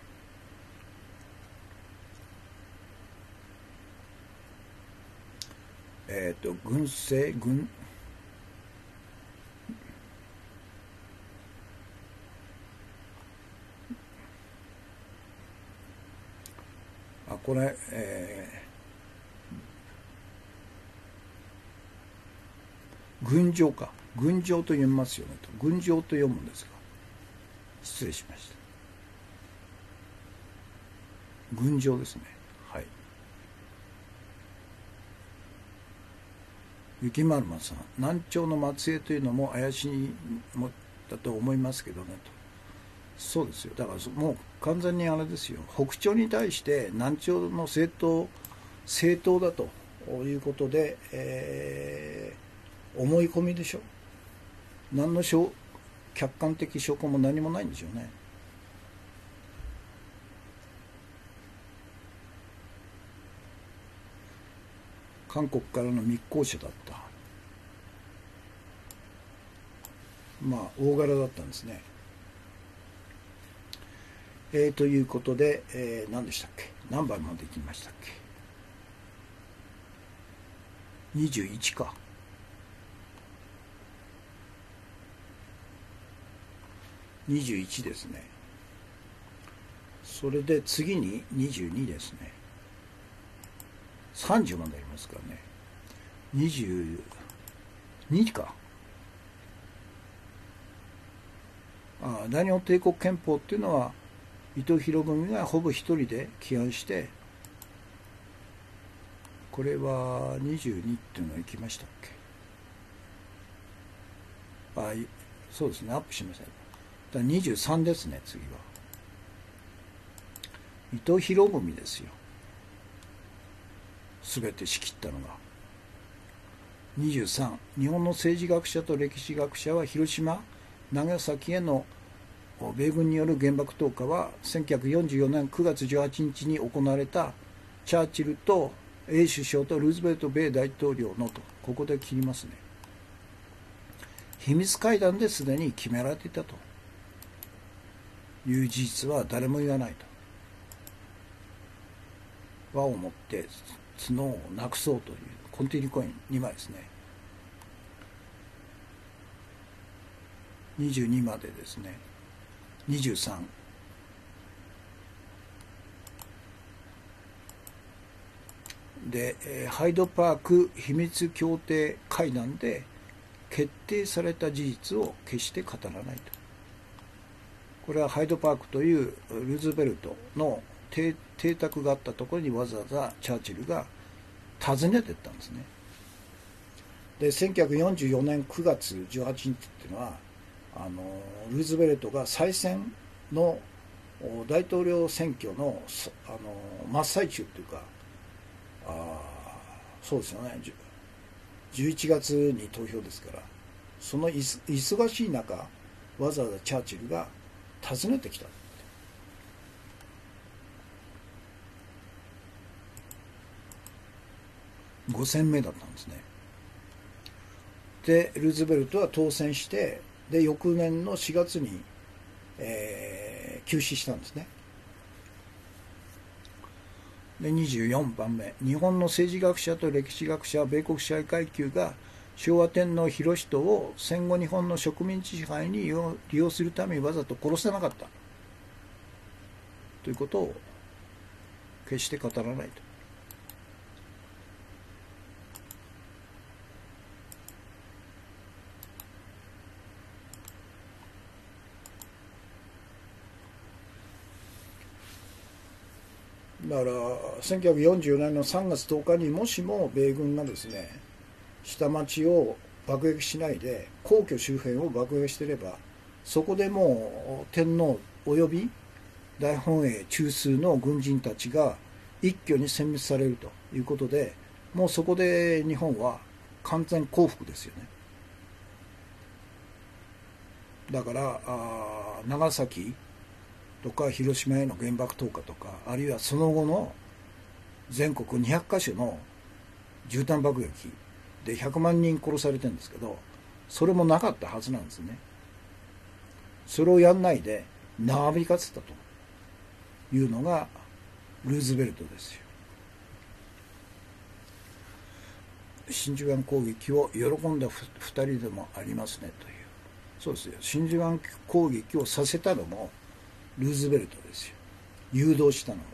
軍政これ、群青か。群青と読みますよねと。群青と読むんですが、失礼しました。群青ですね。はい。雪丸丸さん、南朝の末裔というのも怪しいもだと思いますけどねと。そうですよ。だからもう完全にあれですよ。北朝に対して南朝の政党だということで、思い込みでしょ。何の客観的証拠も何もないんでしょうね。韓国からの密航者だった。まあ大柄だったんですね。ということで、何でしたっけ、何番まで行きましたっけ。21か。21ですね。それで次に22ですね。30までありますからね。22か。大日本帝国憲法っていうのは伊藤博文がほぼ一人で起案して、これは22っていうのはいきましたっけ。そうですね、アップしました。だから23ですね、次は。伊藤博文ですよ。すべて仕切ったのが。23、日本の政治学者と歴史学者は広島、長崎への米軍による原爆投下は1944年9月18日に行われたチャーチルと A 首相とルーズベルト米大統領のと、ここで切りますね。秘密会談ですでに決められていたという事実は誰も言わないと。和をもって角をなくそうというコンティニューコイン2枚ですね。22までですね。23でハイドパーク秘密協定会談で決定された事実を決して語らないと。これはハイドパークというルーズベルトの邸宅があったところにわざわざチャーチルが訪ねていったんですね。で1944年9月18日っていうのはルーズベルトが再選の大統領選挙の真っ最中というか、そうですよね、11月に投票ですから、その忙しい中わざわざチャーチルが訪ねてきた。5戦目だったんですね。でルーズベルトは当選して、で翌年の4月に、急死したんですね。で24番目、日本の政治学者と歴史学者米国支配階級が昭和天皇裕仁を戦後日本の植民地支配に利用するためにわざと殺せなかったということを決して語らないと。だから1944年の3月10日にもしも米軍がですね下町を爆撃しないで皇居周辺を爆撃していれば、そこでもう天皇および大本営中枢の軍人たちが一挙に殲滅されるということで、もうそこで日本は完全降伏ですよね。だから長崎とか広島への原爆投下とか、あるいはその後の全国200カ所の絨毯爆撃で100万人殺されてるんですけど、それもなかったはずなんですね。それをやんないで長引かせたというのがルーズベルトですよ。真珠湾攻撃を喜んだ2人でもありますねという。そうですよ、真珠湾攻撃をさせたのもルーズベルトですよ。誘導したのも。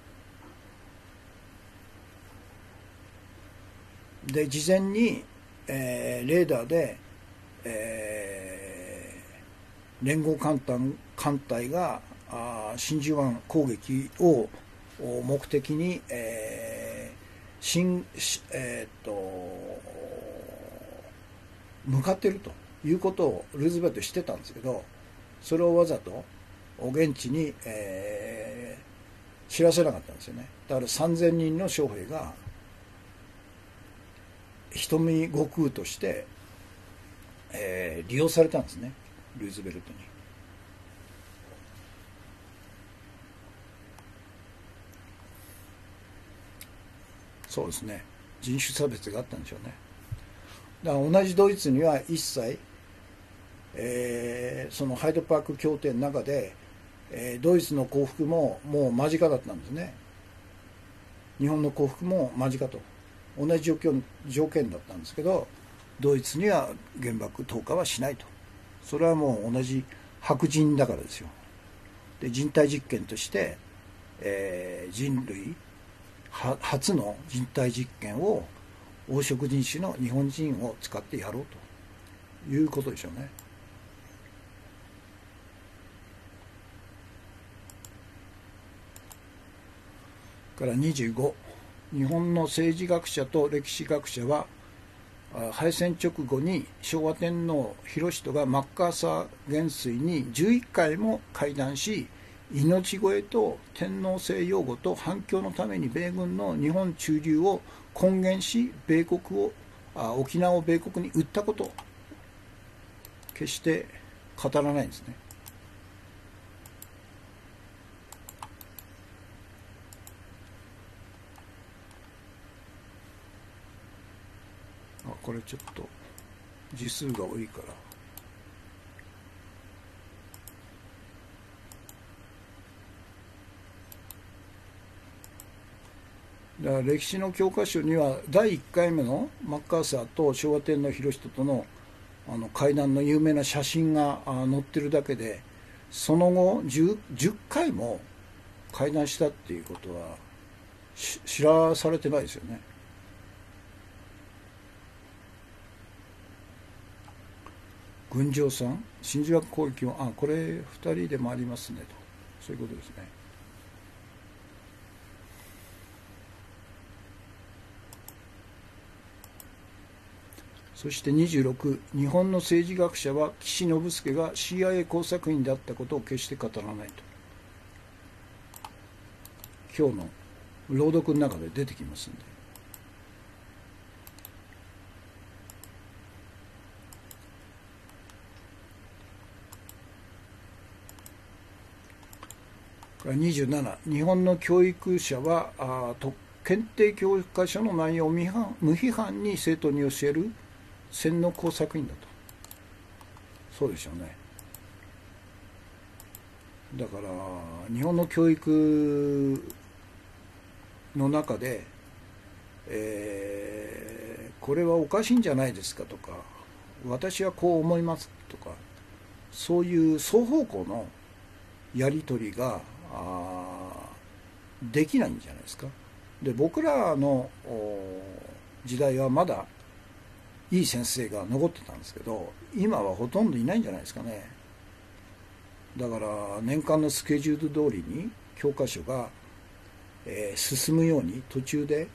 で事前に、レーダーで、連合艦隊が真珠湾攻撃を目的に、向かっているということをルーズベルトしてたんですけど、それをわざと現地に、知らせなかったんですよね。だから3000人の将兵が人見悟空として、利用されたんですね。 ルーズベルトに。そうですね、人種差別があったんでしょうね。だから同じドイツには一切、そのハイドパーク協定の中で、ドイツの降伏ももう間近だったんですね。日本の降伏も間近と同じ条件だったんですけど、ドイツには原爆投下はしないと。それはもう同じ白人だからですよ。で、人体実験として、人類初の人体実験を黄色人種の日本人を使ってやろうということでしょうね。から25、日本の政治学者と歴史学者は敗戦直後に昭和天皇裕仁がマッカーサー元帥に11回も会談し、命乞いと天皇制擁護と反共のために米軍の日本駐留を根源し、沖縄を米国に売ったことを決して語らないんですね。これちょっと字数が多いから、だから歴史の教科書には第1回目のマッカーサーと昭和天皇裕仁との会談の有名な写真が載ってるだけで、その後 10回も会談したっていうことは知らされてないですよね。軍上さん、真珠湾攻撃を、これ2人でもありますねと、そういうことですね。そして26、日本の政治学者は岸信介が CIA 工作員であったことを決して語らないと。今日の朗読の中で出てきますんで。27、日本の教育者は検定教科書の内容を無批判に生徒に教える洗脳工作員だと。そうでしょうね。だから日本の教育の中で、これはおかしいんじゃないですかとか、私はこう思いますとか、そういう双方向のやり取りができないんじゃないですか。で、僕らの時代はまだいい先生が残ってたんですけど、今はほとんどいないんじゃないですかね。だから年間のスケジュール通りに教科書が、進むように途中で、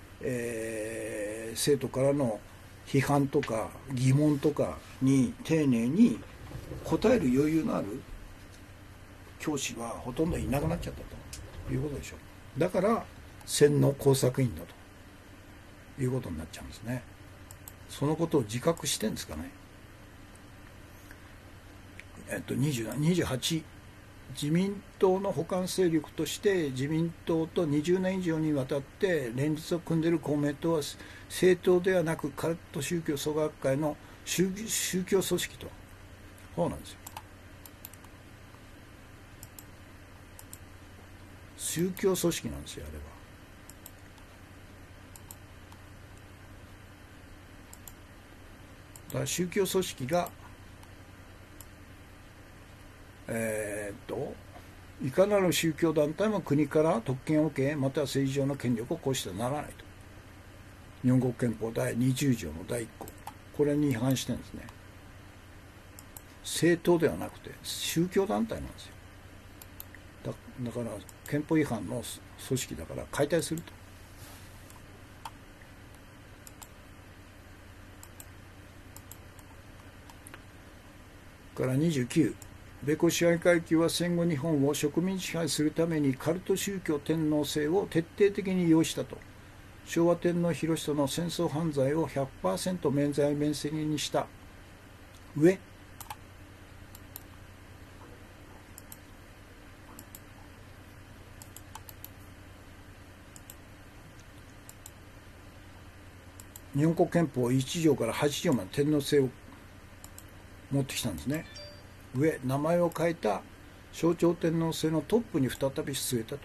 生徒からの批判とか疑問とかに丁寧に答える余裕のある教師はほとんどいなくなっちゃったということでしょう。だから洗脳工作員だということになっちゃうんですね。そのことを自覚してんですかね。28、自民党の補完勢力として自民党と20年以上にわたって連立を組んでいる公明党は政党ではなくカルト宗教創学会の宗教組織と。そうなんですよ。宗教組織なんですよ、あれは。だから宗教組織がいかなる宗教団体も国から特権を受け、または政治上の権力を行使してはならないと。日本国憲法第20条の第1項、これに違反してるんですね。政党ではなくて宗教団体なんですよ。だから憲法違反の組織だから解体すると。から29、米国支配階級は戦後日本を植民地支配するためにカルト宗教天皇制を徹底的に利用したと。昭和天皇裕仁の戦争犯罪を 100% 免罪免責にした上、 日本国憲法1条から8条まで天皇制を持ってきたんですね。上、名前を変えた象徴天皇制のトップに再び据えたと。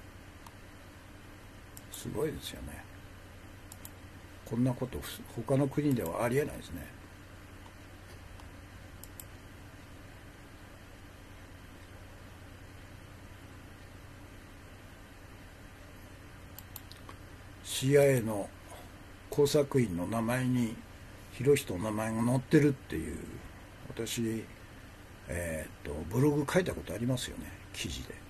すごいですよね。こんなこと他の国ではありえないですね。CIA の工作員の名前に博仁の名前が載ってるっていう、私、ブログ書いたことありますよね、記事で。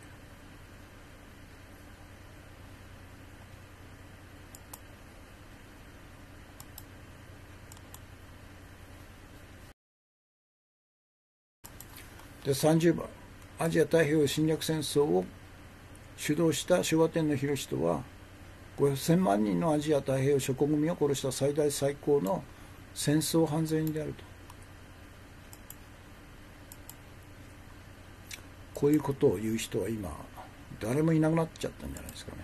で30番、アジア太平洋侵略戦争を主導した昭和天皇博仁は5000万人のアジア太平洋諸国民を殺した最大最高の戦争犯罪人であると。こういうことを言う人は今誰もいなくなっちゃったんじゃないですかね。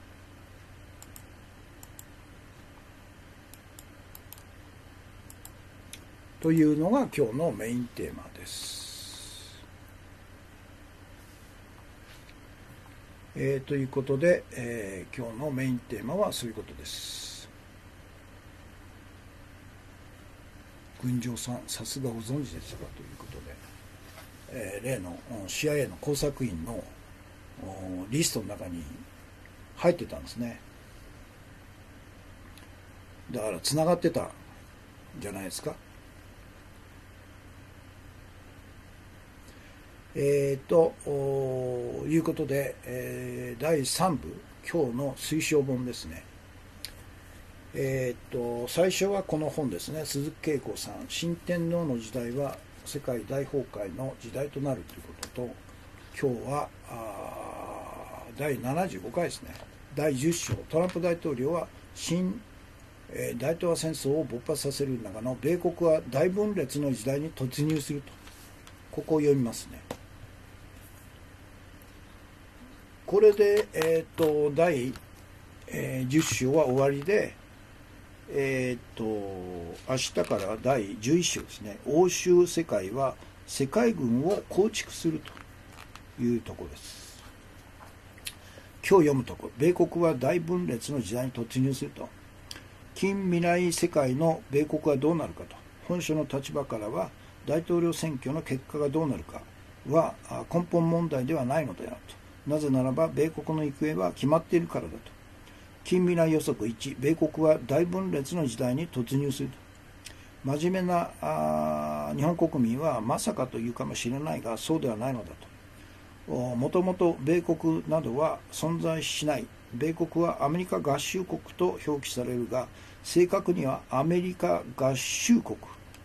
というのが今日のメインテーマです。ということで、今日のメインテーマはそういうことです。群青さん、さすがご存知ですかということで、例の CIA の工作員のリストの中に入ってたんですね。だからつながってたんじゃないですか。いうことで、第3部、今日の推奨本ですね。最初はこの本ですね。鈴木恵子さん、新天皇の時代は世界大崩壊の時代となるということと、今日は第75回ですね。第10章、トランプ大統領は新大東亜戦争を勃発させる中の米国は大分裂の時代に突入すると。ここを読みますね。これで、第、10章は終わりで、明日から第11章ですね。欧州世界は世界軍を構築するというところです。今日読むところ、米国は大分裂の時代に突入すると。近未来世界の米国はどうなるかと。本書の立場からは、大統領選挙の結果がどうなるかは根本問題ではないのであると。なぜならば米国の行方は決まっているからだと。近未来予測1、米国は大分裂の時代に突入すると。真面目な日本国民はまさかというかもしれないが、そうではないのだと。もともと米国などは存在しない。米国はアメリカ合衆国と表記されるが、正確にはアメリカ合衆国。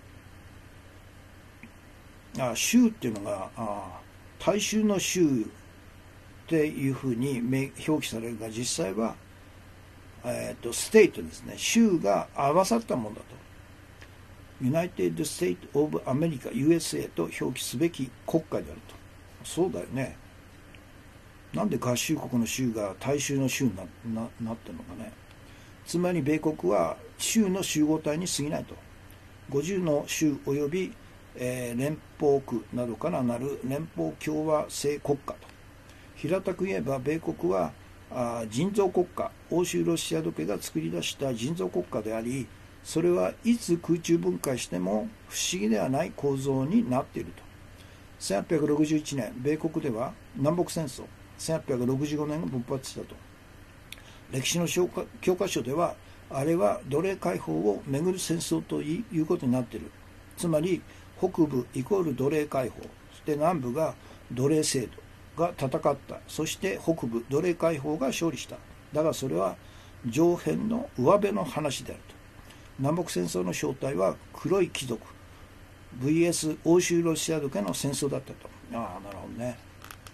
州っていうのが大衆の州っていうふうに表記されるが、実際は、ステートですね。州が合わさったものだと。United States of America USA と表記すべき国家であると。そうだよね。なんで合衆国の州が大衆の州に なったのかね。つまり米国は州の集合体に過ぎないと。50の州及び連邦区などからなる連邦共和制国家と。平たく言えば米国は人造国家、欧州ロシア時計が作り出した人造国家であり、それはいつ空中分解しても不思議ではない構造になっていると。1861年、米国では南北戦争、1865年が勃発したと。歴史の教科書では、あれは奴隷解放をめぐる戦争ということになっている。つまり、北部イコール奴隷解放、そして南部が奴隷制度が戦った。そして北部奴隷解放が勝利した。だがそれは上辺の上辺の話であると。南北戦争の正体は黒い貴族 VS 欧州ロシア時計の戦争だったと。なるほどね。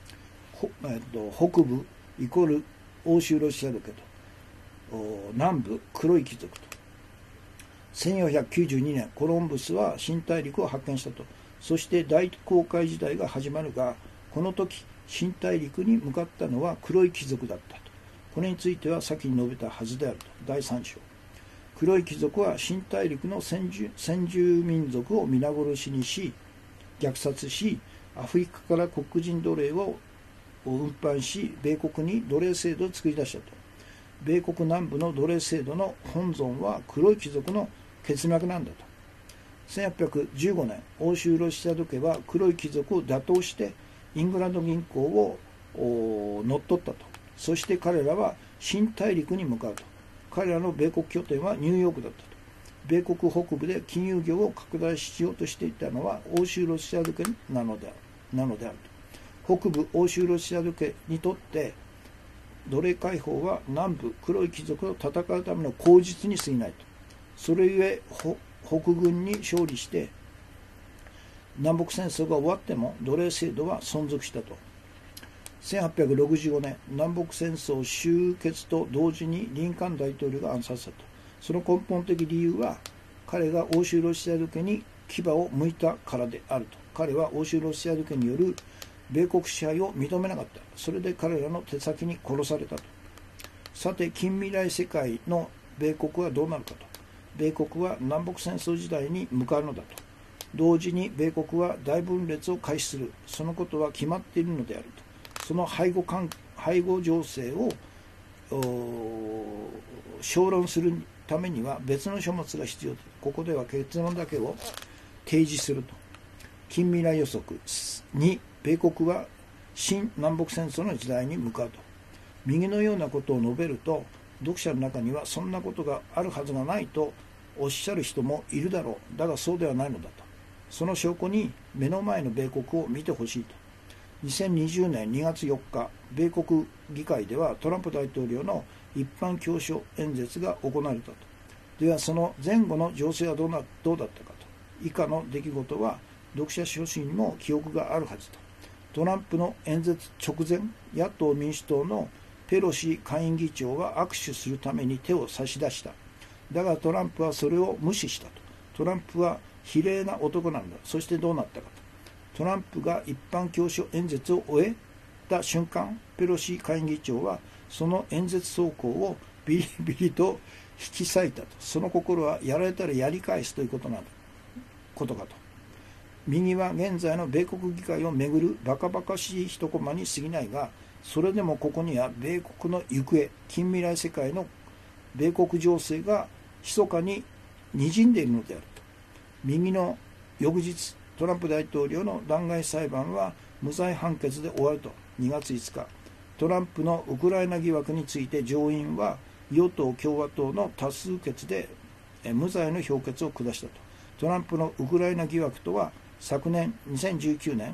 北部イコール欧州ロシア時計と、南部黒い貴族と。1492年コロンブスは新大陸を発見したと。そして大航海時代が始まるが、この時新大陸に向かったのは黒い貴族だったと。これについては先に述べたはずであると。第3章。 黒い貴族は新大陸の先住民族を皆殺しにし、虐殺し、アフリカから黒人奴隷を運搬し、米国に奴隷制度を作り出したと。米国南部の奴隷制度の本尊は黒い貴族の血脈なんだと。1815年、欧州ロシア時計は黒い貴族を打倒してイングランド銀行を乗っ取ったと。そして彼らは新大陸に向かうと。彼らの米国拠点はニューヨークだったと。米国北部で金融業を拡大しようとしていたのは欧州ロシア時計なのであると。北部欧州ロシア時計にとって奴隷解放は南部黒い貴族と戦うための口実に過ぎないと。それゆえ北軍に勝利して南北戦争が終わっても奴隷制度は存続したと。1865年、南北戦争終結と同時にリンカーン大統領が暗殺されたと。その根本的理由は彼が欧州ロシア時計に牙を向いたからであると。彼は欧州ロシア時計による米国支配を認めなかった。それで彼らの手先に殺されたと。さて、近未来世界の米国はどうなるかと。米国は南北戦争時代に向かうのだと。同時に米国は大分裂を開始する。そのことは決まっているのであると。その背後情勢を評論するためには別の書物が必要だと。ここでは結論だけを提示すると。近未来予測2、米国は新南北戦争の時代に向かうと。右のようなことを述べると、読者の中にはそんなことがあるはずがないとおっしゃる人もいるだろう。だがそうではないのだと。その証拠に目の前の米国を見てほしいと。2020年2月4日、米国議会ではトランプ大統領の一般教書演説が行われたと。ではその前後の情勢はどうだったかと。以下の出来事は読者初心にも記憶があるはずと。トランプの演説直前、野党民主党のペロシ下院議長が握手するために手を差し出した。だがトランプはそれを無視したと。トランプは非礼な男なんだ。そしてどうなったかと。トランプが一般教書演説を終えた瞬間、ペロシ下院議長はその演説走行をビリビリと引き裂いたと。その心はやられたらやり返すということかと。右は現在の米国議会をめぐるバカバカしい一コマに過ぎないが、それでもここには米国の行方、近未来世界の米国情勢が密かに滲んでいるのであると。右の翌日、トランプ大統領の弾劾裁判は無罪判決で終わると。2月5日、トランプのウクライナ疑惑について上院は与党共和党の多数決で無罪の評決を下したと。トランプのウクライナ疑惑とは、昨年2019年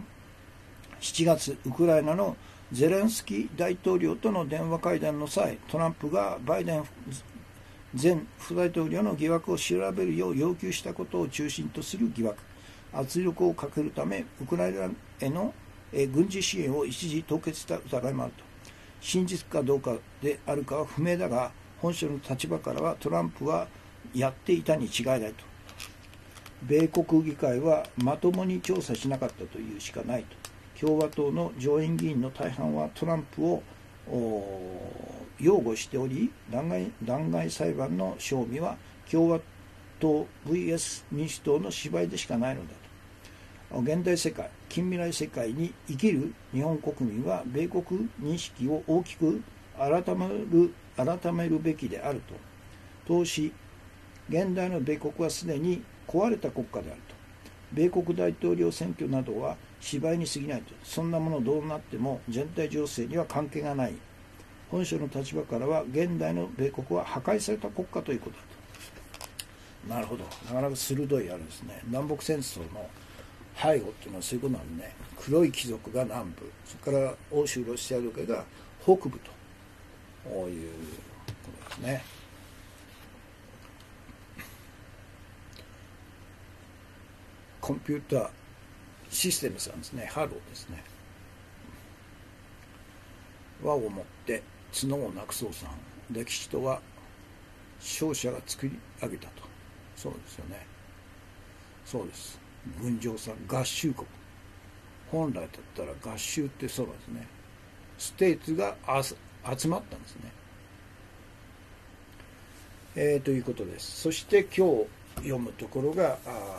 7月、ウクライナのゼレンスキー大統領との電話会談の際、トランプがバイデン前副大統領の疑惑を調べるよう要求したことを中心とする疑惑。圧力をかけるため、ウクライナへの軍事支援を一時凍結した疑いもあると。真実かどうかであるかは不明だが、本書の立場からはトランプはやっていたに違いないと。米国議会はまともに調査しなかったというしかないと。共和党の上院議員の大半はトランプを擁護しており、弾劾裁判の勝利は共和党 vs 民主党の芝居でしかないのだと。現代世界、近未来世界に生きる日本国民は米国認識を大きく改めるべきであると。同時、現代の米国はすでに壊れた国家であると。米国大統領選挙などは芝居に過ぎないと。そんなものどうなっても全体情勢には関係がない。本書の立場からは現代の米国は破壊された国家ということだと。なるほど。なかなか鋭いあれですね。南北戦争の背後っていうのはそういうことなんでね。黒い貴族が南部、それから欧州ロシア時計が北部ということですね。コンピューターシステムさんですね。ハローですね。和をもって角をなくそうさん。歴史とは勝者が作り上げたと。そうですよね。そうです。軍上さん、合衆国。本来だったら合衆ってそうですね。ステーツが集まったんですね。 ということです。そして今日読むところが、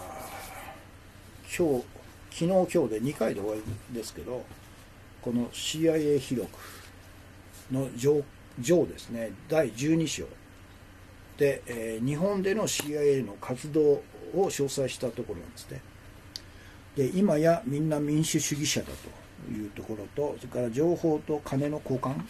昨日今日で2回で終わりですけど、この CIA 秘録の上ですね、第12章で、日本での CIA の活動を詳細したところなんですね。で、今やみんな民主主義者だというところと、それから情報と金の交換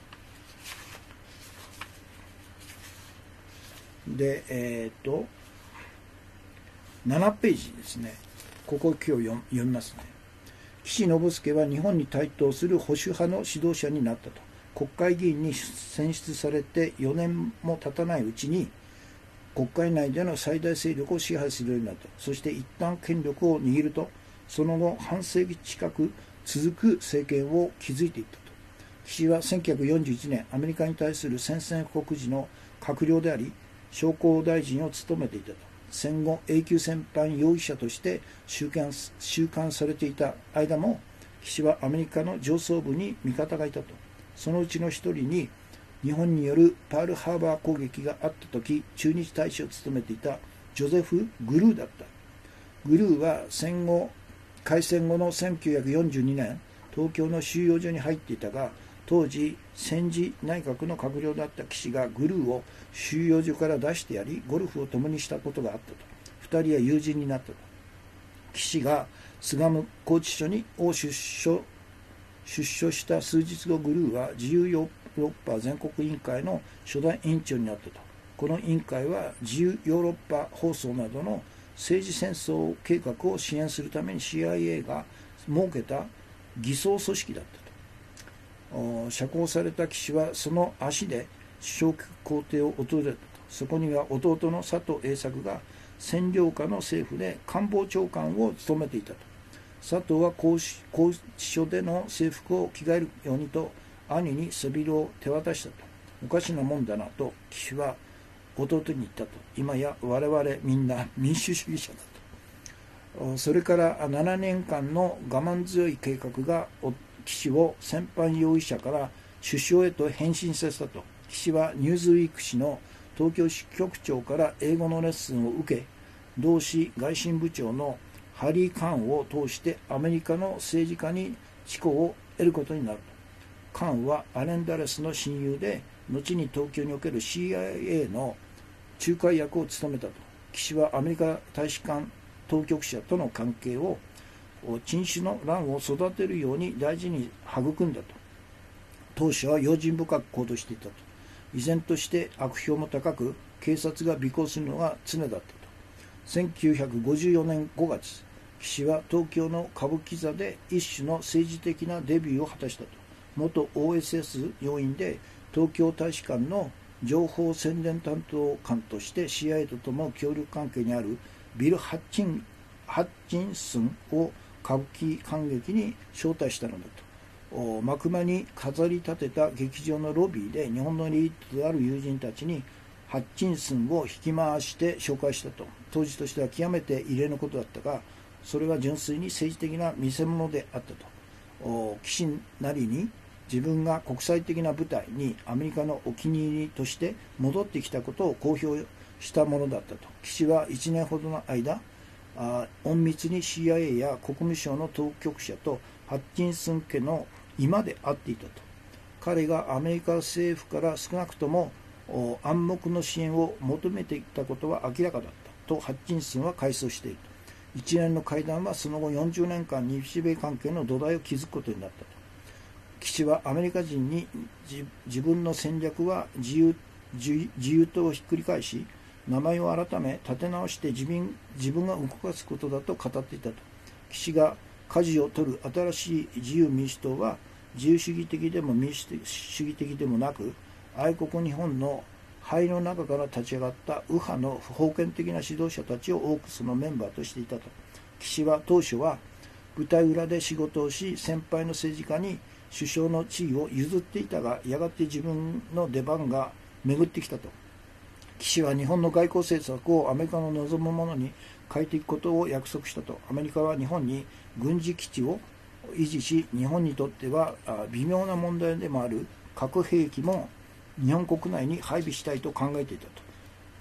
で、7ページですね。ここを今日読みますね。岸信介は日本に台頭する保守派の指導者になったと。国会議員に選出されて4年も経たないうちに、国会内での最大勢力を支配するようになった。そして一旦権力を握ると、その後半世紀近く続く政権を築いていったと。岸は1941年、アメリカに対する宣戦布告時の閣僚であり、商工大臣を務めていたと。戦後永久戦犯容疑者として収監されていた間も、岸はアメリカの上層部に味方がいたと。そのうちの一人に、日本によるパールハーバー攻撃があった時、駐日大使を務めていたジョゼフ・グルーだった。グルーは開戦後の1942年、東京の収容所に入っていたが、当時戦時内閣の閣僚だった岸がグルーを収容所から出してやり、ゴルフを共にしたことがあったと。二人は友人になったと。岸が巣鴨拘置所に出所した数日後、グルーは自由ヨーロッパ全国委員会の初代委員長になったと。この委員会は自由ヨーロッパ放送などの政治戦争計画を支援するために CIA が設けた偽装組織だったと。釈放された岸はその足で首相公邸を訪れたと。そこには弟の佐藤栄作が占領下の政府で官房長官を務めていたと。佐藤は拘置所での制服を着替えるようにと兄に背広を手渡したと。おかしなもんだなと岸は弟に言ったと。今や我々みんな民主主義者だと。それから7年間の我慢強い計画が岸を戦犯容疑者から首相へと変身させたと。岸はニューズウィーク誌の東京支局長から英語のレッスンを受け、同誌外信部長のハリー・カーンを通してアメリカの政治家に知識を得ることになると。カーンはアレン・ダレスの親友で、後に東京における CIA の仲介役を務めたと。岸はアメリカ大使館当局者との関係を珍種の乱を育てるように大事に育んだと。当初は用心深く行動していたと。依然として悪評も高く、警察が尾行するのが常だったと。1954年5月、岸は東京の歌舞伎座で一種の政治的なデビューを果たしたと。元 OSS 要員で東京大使館の情報宣伝担当官として CIA とも協力関係にあるビル・ハッチンスンを歌舞伎観劇に招待したのだと。幕間に飾り立てた劇場のロビーで日本のエリートである友人たちにハッチンスンを引き回して紹介したと。当時としては極めて異例のことだったが、それは純粋に政治的な見せ物であったと。岸なりに自分が国際的な舞台にアメリカのお気に入りとして戻ってきたことを公表したものだったと。岸は1年ほどの間、隠密に CIA や国務省の当局者とハッチンスン家の居間で会っていたと。彼がアメリカ政府から少なくとも暗黙の支援を求めていたことは明らかだったとハッチンスンは回想していると。一連の会談はその後40年間日米関係の土台を築くことになったと。岸はアメリカ人に自分の戦略は自由党をひっくり返し、名前を改め立て直して自分が動かすことだと語っていたと。岸が舵を取る新しい自由民主党は自由主義的でも民主主義的でもなく、愛国日本の灰の中から立ち上がった右派の封建的な指導者たちを多くそのメンバーとしていたと。岸は当初は舞台裏で仕事をし、先輩の政治家に首相の地位を譲っていたが、やがて自分の出番が巡ってきたと。岸は日本の外交政策をアメリカの望むものに変えていくことを約束したと。アメリカは日本に軍事基地を維持し、日本にとっては微妙な問題でもある核兵器も日本国内に配備したいと考えていたと。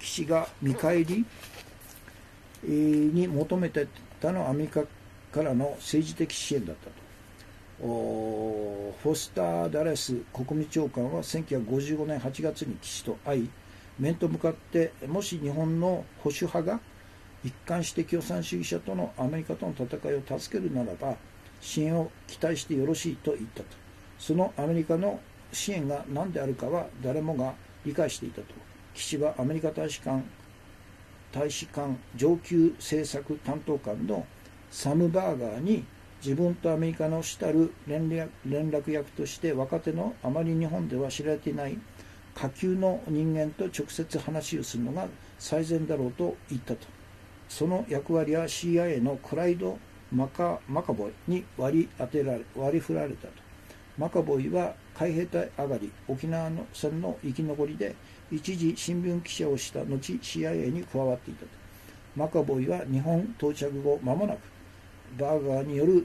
岸が見返りに求めてたのはアメリカからの政治的支援だったと。フォスター・ダレス国務長官は1955年8月に岸と会い、面と向かって、もし日本の保守派が一貫して共産主義者とのアメリカとの戦いを助けるならば支援を期待してよろしいと言ったと。そのアメリカの支援が何であるかは誰もが理解していたと。岸はアメリカ大使館上級政策担当官のサム・バーガーに自分とアメリカの主たる連絡役として若手のあまり日本では知られていない下級の人間と直接話をするのが最善だろうと言ったと。その役割は CIA のクライド・マカボイに割り振られたと。マカボイは海兵隊上がり、沖縄の戦の生き残りで一時新聞記者をした後 CIA に加わっていたと。マカボイは日本到着後間もなくバーガーによ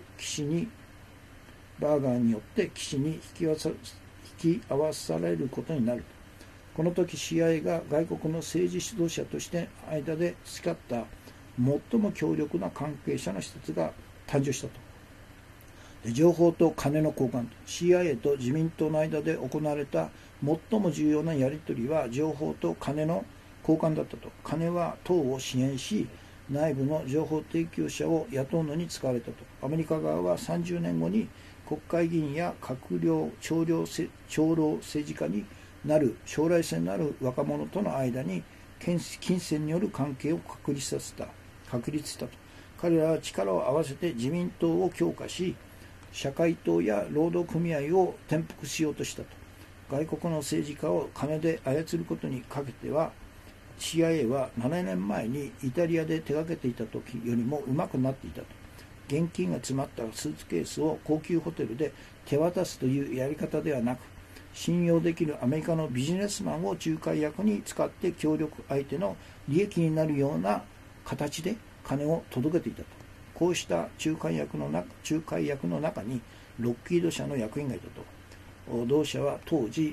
って岸に引き合わされることになると。この時 CIA が外国の政治指導者として間で培った最も強力な関係者の一つが誕生したと。で情報と金の交換と CIA と自民党の間で行われた最も重要なやり取りは情報と金の交換だったと。金は党を支援し内部の情報提供者を雇うのに使われたと。アメリカ側は30年後に国会議員や閣僚長老政治家になる将来性のある若者との間に金銭による関係を確立したと。彼らは力を合わせて自民党を強化し社会党や労働組合を転覆しようとしたと。外国の政治家を金で操ることにかけては CIA は7年前にイタリアで手がけていた時よりもうまくなっていたと。現金が詰まったスーツケースを高級ホテルで手渡すというやり方ではなく、信用できるアメリカのビジネスマンを仲介役に使って協力相手の利益になるような形で金を届けていたと。こうした仲介役の中にロッキード社の役員がいたと。同社は当時、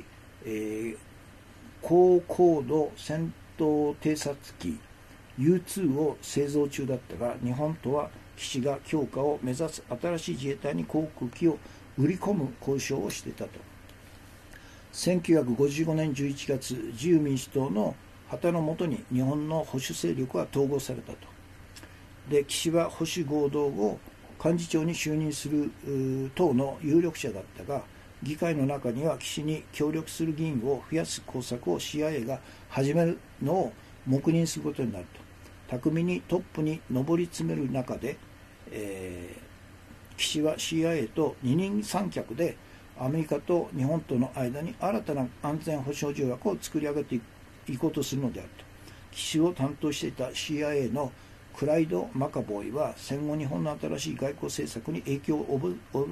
高高度戦闘偵察機 U2 を製造中だったが、日本とは岸が強化を目指す新しい自衛隊に航空機を売り込む交渉をしていたと。1955年11月、自由民主党の旗の下に日本の保守勢力は統合されたと。で、岸は保守合同後、幹事長に就任する党の有力者だったが、議会の中には岸に協力する議員を増やす工作を CIA が始めるのを黙認することになると。巧みにトップに上り詰める中で、岸は CIA と二人三脚でアメリカと日本との間に新たな安全保障条約を作り上げていこうとするのであると。岸を担当していた CIA のクライド・マカボイは戦後日本の新しい外交政策に影響を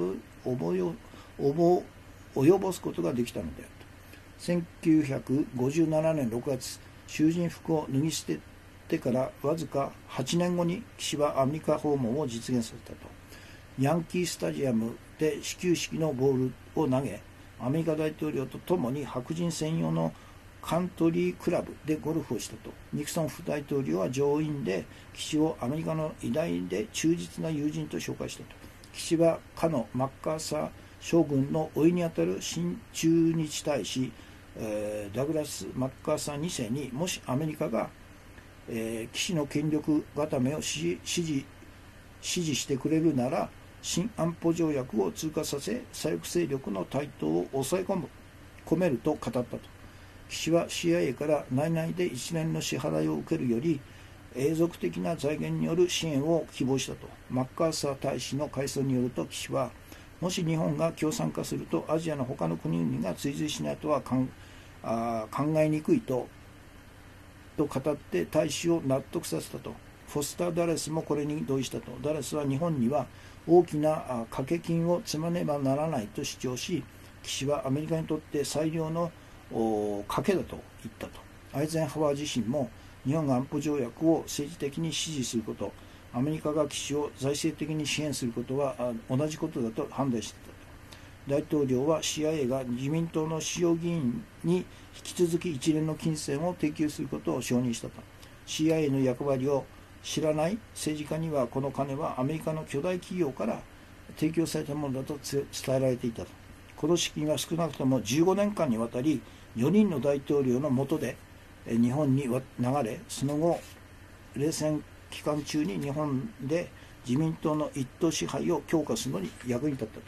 及ぼすことができたのであると。1957年6月、囚人服を脱ぎ捨ててからわずか8年後に岸はアメリカ訪問を実現させたと。ヤンキースタジアムで始球式のボールを投げ、アメリカ大統領と共に白人専用のカントリークラブでゴルフをしたと。ニクソン副大統領は上院で岸をアメリカの偉大で忠実な友人と紹介したと。岸はかのマッカーサー将軍の甥にあたる新駐日大使、ダグラス・マッカーサー2世に、もしアメリカが、岸の権力固めを支持してくれるなら新安保条約を通過させ左翼勢力の台頭を抑え込めると語ったと。岸は CIA から内々で一連の支払いを受けるより永続的な財源による支援を希望したと。マッカーサー大使の回想によると、岸はもし日本が共産化するとアジアの他の国々が追随しないとは考えにくいと語って大使を納得させたと。フォスター・ダレスもこれに同意したと。ダレスは日本には大きな掛け金を積まねばならないと主張し、岸はアメリカにとって最良の賭けだと言ったと。アイゼンハワー自身も日本が安保条約を政治的に支持すること、アメリカが岸を財政的に支援することは同じことだと判断していたと。 大統領は CIA が自民党の主要議員に引き続き一連の金銭を提供することを承認したと。CIA の役割を知らない政治家には、この金はアメリカの巨大企業から提供されたものだと伝えられていたと。この資金は少なくとも15年間にわたり4人の大統領の下で日本に流れ、その後冷戦期間中に日本で自民党の一党支配を強化するのに役に立ったと。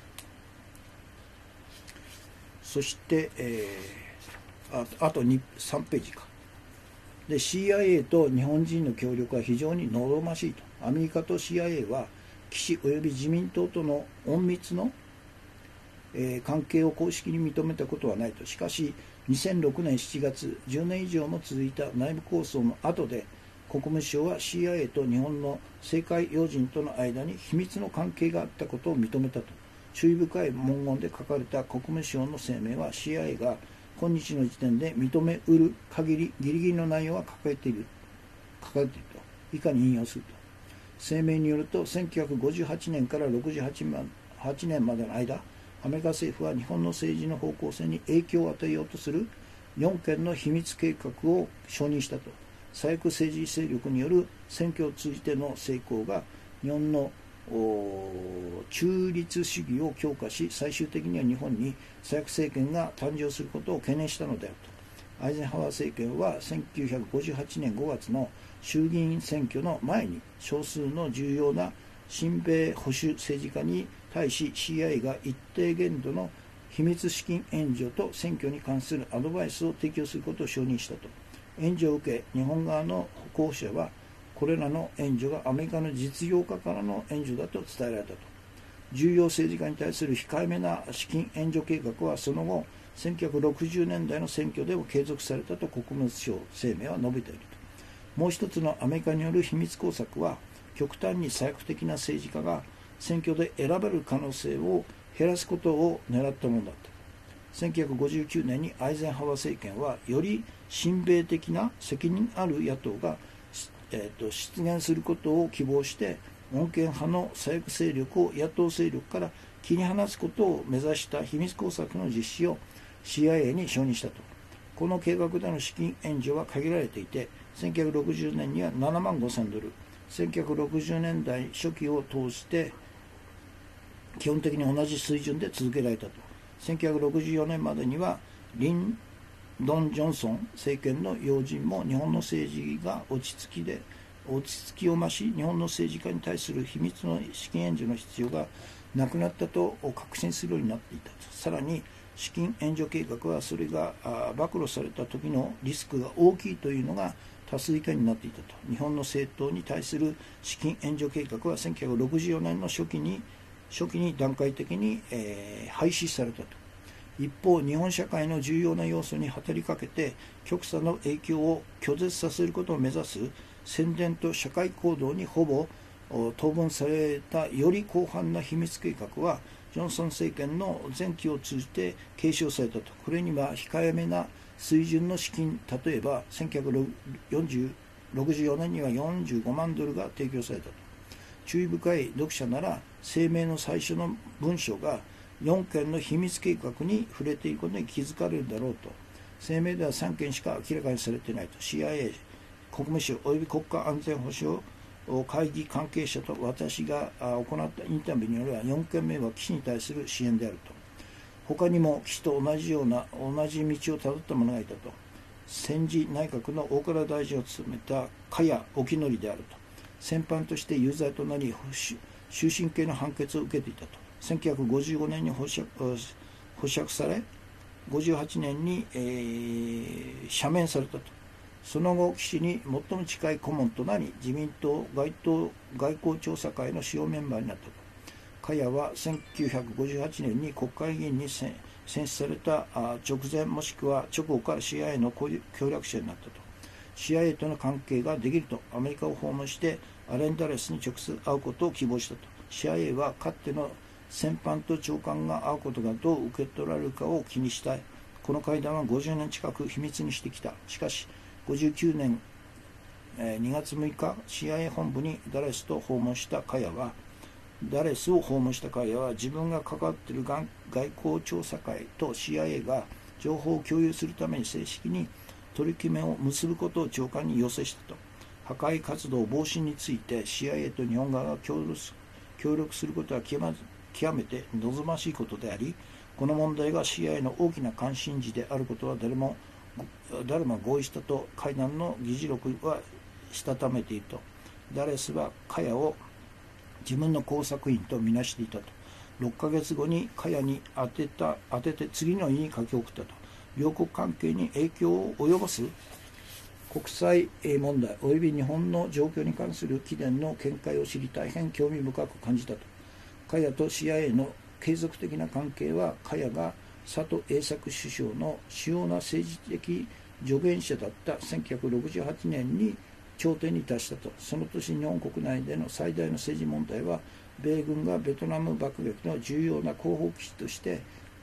そして、あと3ページか。で CIA と日本人の協力は非常に望ましいと。アメリカと CIA は岸及び自民党との隠密の、関係を公式に認めたことはないと。しかし2006年7月、10年以上も続いた内部抗争の後で、国務省は CIA と日本の政界要人との間に秘密の関係があったことを認めたと。注意深い文言で書かれた国務省の声明は、 CIA が今日の時点で認めうる限りギリギリの内容は書かれていると。以下に引用すると。声明によると、1958年から68年までの間、アメリカ政府は日本の政治の方向性に影響を与えようとする4件の秘密計画を承認したと。左翼政治勢力による選挙を通じての成功が日本の中立主義を強化し、最終的には日本に左翼政権が誕生することを懸念したのであると。アイゼンハワー政権は1958年5月の衆議院選挙の前に、少数の重要な親米保守政治家に対し CIA が一定限度の秘密資金援助と選挙に関するアドバイスを提供することを承認したと。援助を受け、日本側の候補者はこれらの援助がアメリカの実業家からの援助だと伝えられたと。重要政治家に対する控えめな資金援助計画はその後1960年代の選挙でも継続されたと国務省声明は述べていると。もう一つのアメリカによる秘密工作は、極端に左翼的な政治家が選挙で選ばれる可能性を減らすことを狙ったものだった。1959年にアイゼンハワー政権は、より親米的な責任ある野党が、出現することを希望して、穏健派の左翼勢力を野党勢力から切り離すことを目指した秘密工作の実施を CIA に承認したと。この計画での資金援助は限られていて、1960年には7万5000ドル、1960年代初期を通して基本的に同じ水準で続けられたと。1964年までにはリンドン・ジョンソン政権の要人も、日本の政治が落ち着きを増し、日本の政治家に対する秘密の資金援助の必要がなくなったと確信するようになっていたと。さらに資金援助計画は、それが暴露された時のリスクが大きいというのが多数以下になっていたと。日本の政党に対する資金援助計画は1964年の初期に段階的に、廃止されたと。一方、日本社会の重要な要素に働きかけて極左の影響を拒絶させることを目指す宣伝と社会行動にほぼ当分されたより広範な秘密計画は、ジョンソン政権の前期を通じて継承されたと。これには控えめな水準の資金、例えば1964年には45万ドルが提供されたと。注意深い読者なら、声明の最初の文章が4件の秘密計画に触れていることに気づかれるだろうと。声明では3件しか明らかにされていないと。 CIA、国務省及び国家安全保障会議関係者と私が行ったインタビューによれば、4件目は岸に対する支援であると。他にも岸と同じ道をたどった者がいたと。戦時内閣の大蔵大臣を務めた加谷沖則であると。戦犯として有罪となり、終身刑の判決を受けていたと。1955年に保釈され、58年に、赦免されたと。その後、岸に最も近い顧問となり、自民党外交調査会の主要メンバーになったと。加谷は1958年に国会議員に選出された直前もしくは直後から CIA の協力者になったと。CIA との関係ができると、アメリカを訪問してアレン・ダレスに直接会うことを希望したと。CIA はかつての戦犯と長官が会うことがどう受け取られるかを気にしたい。この会談は50年近く秘密にしてきた。しかし59年2月6日 CIA 本部にダレスと訪問した加谷は、 ダレスを訪問した彼は、自分が関わっている外交調査会と CIA が情報を共有するために正式に取り決めを結ぶことを長官に要請したと。破壊活動防止について CIA と日本側が協力することは極めて望ましいことであり、この問題が CIA の大きな関心事であることは誰も合意したと会談の議事録はしたためていると。ダレスはカヤを自分の工作員とみなしていたと。6ヶ月後にカヤに当てて次のように書き送ったと。両国関係に影響を及ぼす国際問題及び日本の状況に関する貴殿の見解を知り大変興味深く感じたと。カヤと CIA の継続的な関係は、カヤが佐藤栄作首相の主要な政治的助言者だった1968年に頂点に達したと。その年日本国内での最大の政治問題は、米軍がベトナム爆撃の重要な後方基地として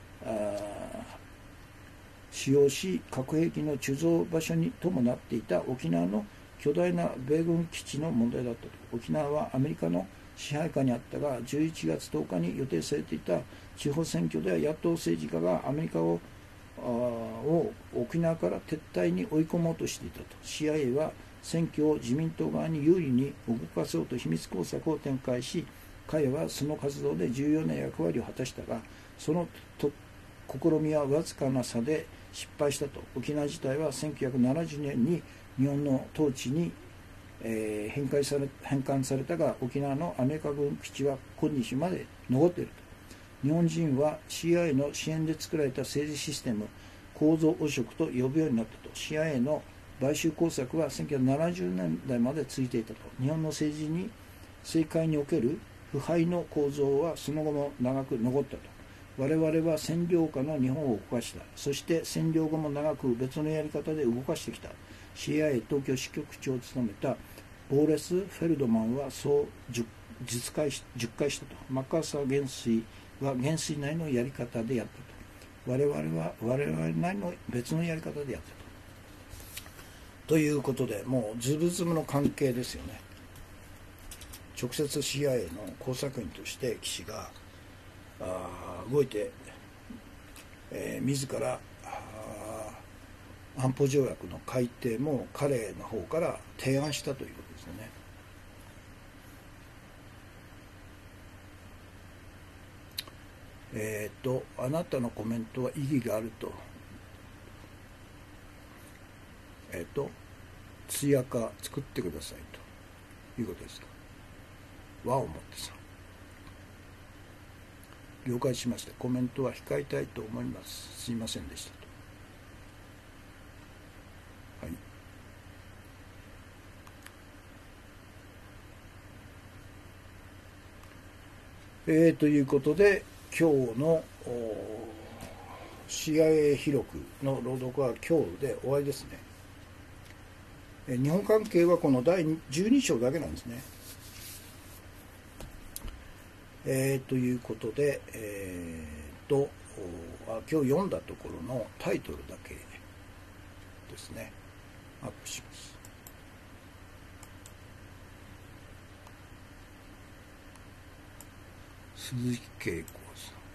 使用し、核兵器の貯蔵場所にともなっていた沖縄の巨大な米軍基地の問題だったと。沖縄はアメリカの支配下にあったが、11月10日に予定されていた地方選挙では野党政治家がアメリカを沖縄から撤退に追い込もうとしていたと。CIA は選挙を自民党側に有利に動かそうと秘密工作を展開し、彼はその活動で重要な役割を果たしたが、その試みはわずかな差で失敗したと。沖縄自体は1970年に日本の統治に返還されたが、沖縄のアメリカ軍基地は今日まで残っていると。日本人は CIA の支援で作られた政治システム、構造汚職と呼ぶようになったと。CIA の買収工作は1970年代まで続いていたと。日本の政界における腐敗の構造はその後も長く残ったと。我々は占領下の日本を動かした。そして占領後も長く別のやり方で動かしてきた。CIA 東京支局長を務めたボーレス・フェルドマンはそう10回したと。マッカーサー元帥は元帥なりのやり方でやったと。我々なりの別のやり方でやったと。ということで、もうズブズブの関係ですよね。直接 CIA の工作員として岸が動いて、自ら安保条約の改定も彼の方から提案したということですよね。あなたのコメントは意義があると。ツヤ化作ってくださいということですか。和をもってさん。了解しました。コメントは控えたいと思います。すいませんでしたと。はい。ということで、今日のCIA 記録の朗読は今日で終わりですね。日本関係はこの第12章だけなんですね。ということで、今日読んだところのタイトルだけですね、アップします。鈴木恵子さん。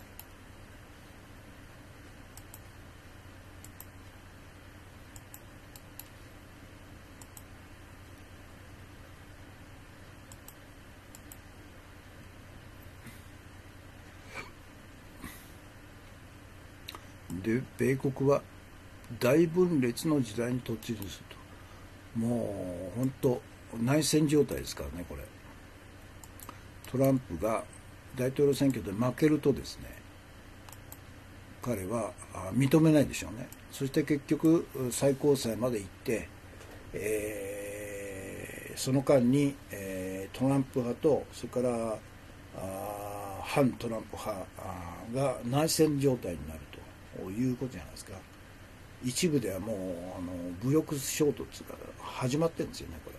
で、米国は大分裂の時代に突入すると。もう本当内戦状態ですからね。これトランプが大統領選挙で負けるとですね、彼は認めないでしょうね。そして結局最高裁まで行って、その間に、トランプ派とそれから反トランプ派が内戦状態になるということじゃないですか。一部ではもう武力衝突が始まってるんですよね、これ。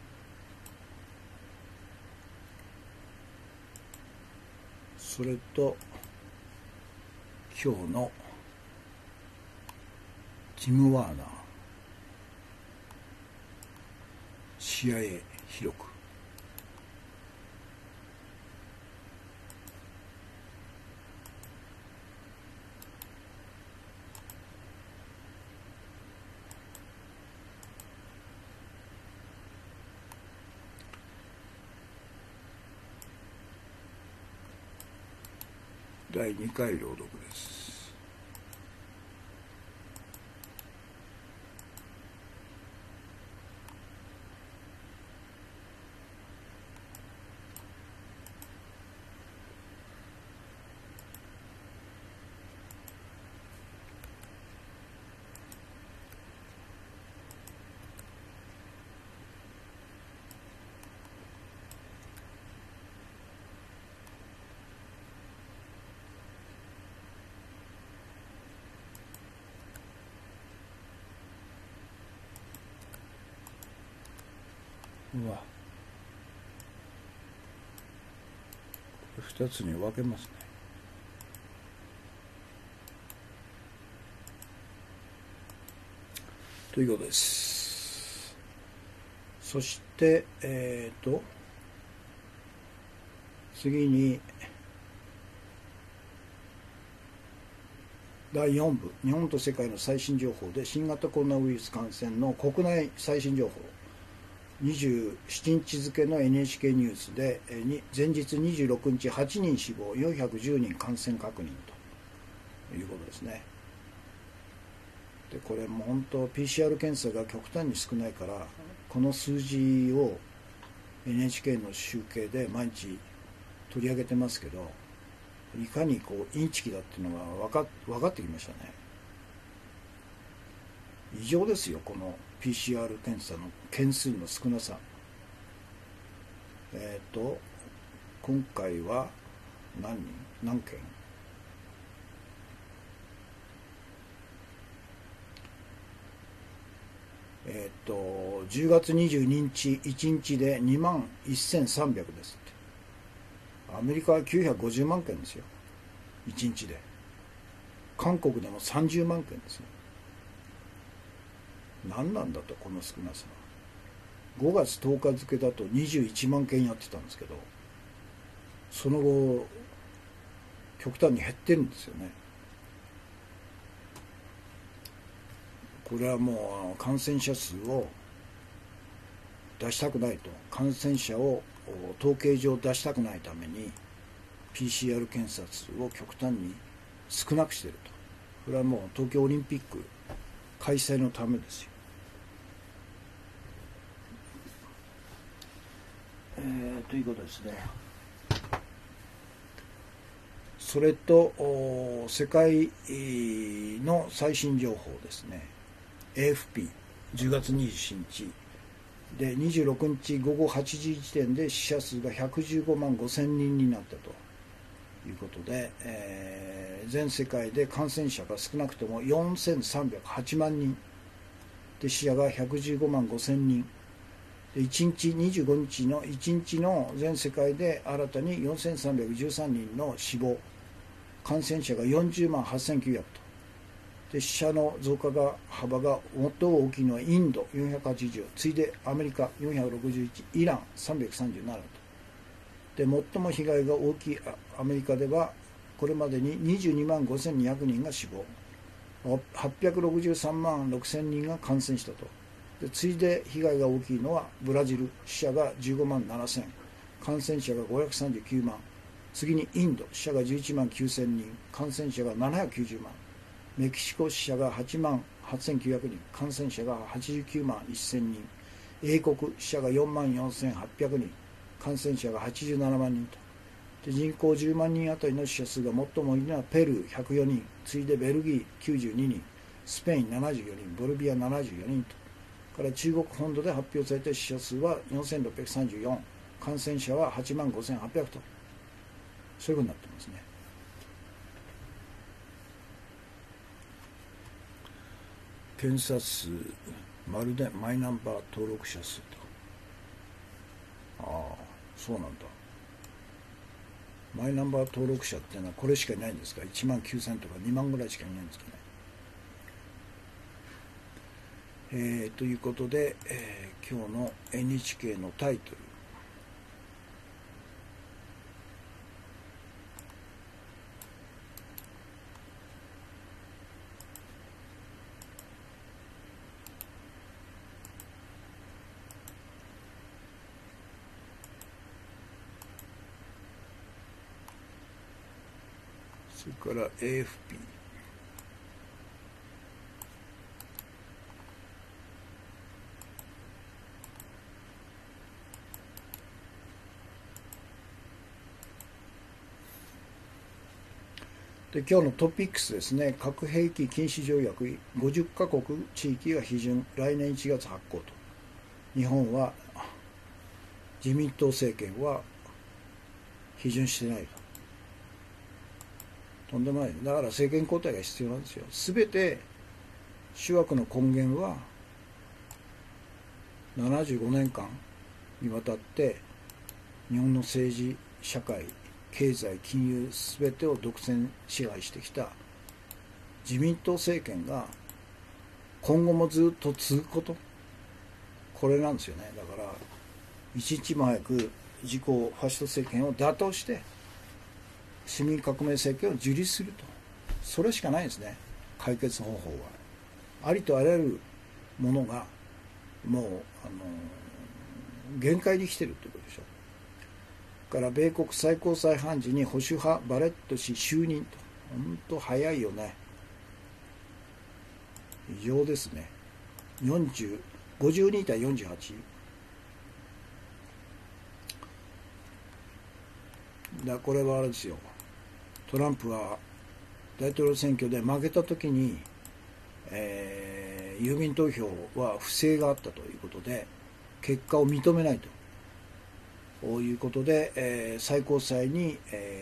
それと今日のティム・ワーナー CIA 記録第2回朗読です。うわ、2つに分けますね。ということです。そして次に第4部、日本と世界の最新情報で新型コロナウイルス感染の国内最新情報、27日付の NHK ニュースで前日26日8人死亡、410人感染確認ということですね。でこれも本当 PCR 検査が極端に少ないから、この数字を NHK の集計で毎日取り上げてますけど、いかにインチキだっていうのが分かってきましたね。異常ですよ、この PCR 検査の件数の少なさ。今回は何件10月22日1日で2万1300ですって。アメリカは950万件ですよ、1日で。韓国でも30万件ですよ。何なんだと、この少なさ。5月10日付だと21万件やってたんですけど、その後極端に減ってるんですよね。これはもう感染者数を出したくないと、感染者を統計上出したくないために PCR 検査数を極端に少なくしていると。これはもう東京オリンピック開催のためですよ。ということですね。それと世界の最新情報ですね。 AFP10 月27日で26日午後8時時点で死者数が115万5千人になったということで、全世界で感染者が少なくとも4308万人で、死者が115万5千人で、1日25日の1日の全世界で新たに4313人の死亡、感染者が40万8900と。で死者の増加幅が最も大きいのはインド480、次いでアメリカ461、イラン337と。で最も被害が大きいアメリカではこれまでに22万5200人が死亡、863万6000人が感染したと。で次いで被害が大きいのはブラジル、死者が15万7000、感染者が539万、次にインド、死者が11万9000人、感染者が790万、メキシコ、死者が8万8900人、感染者が89万1000人、英国、死者が4万4800人、感染者が87万人と。で人口10万人あたりの死者数が最も多いのはペルー104人、次いでベルギー92人、スペイン74人、ボルビア74人と。から中国本土で発表された死者数は4634、感染者は8万5800と、そういうことになってますね。検査数まるでマイナンバー登録者数と。ああ、そうなんだ。マイナンバー登録者っていうのはこれしかいないんですか。1万9000とか2万ぐらいしかいないんですかね。ということで、今日の NHK のタイトル、 それから AFP。で、今日のトピックスですね。核兵器禁止条約50カ国地域が批准、来年1月発効と。日本は、自民党政権は批准してないと。とんでもない。だから政権交代が必要なんですよ。すべて諸悪の根源は75年間にわたって日本の政治、社会、経済、金融すべてを独占支配してきた自民党政権が今後もずっと続くこと、これなんですよね。だから一日も早く自公ファシスト政権を打倒して市民革命政権を樹立すると、それしかないですね。解決方法はありとあらゆるものがもう限界に来てるということでしょう。から米国最高裁判事に保守派バレット氏就任と。本当早いよね。異常ですね。52対48。これはあれですよ。トランプは大統領選挙で負けたときに、郵便投票は不正があったということで結果を認めないということで、最高裁に、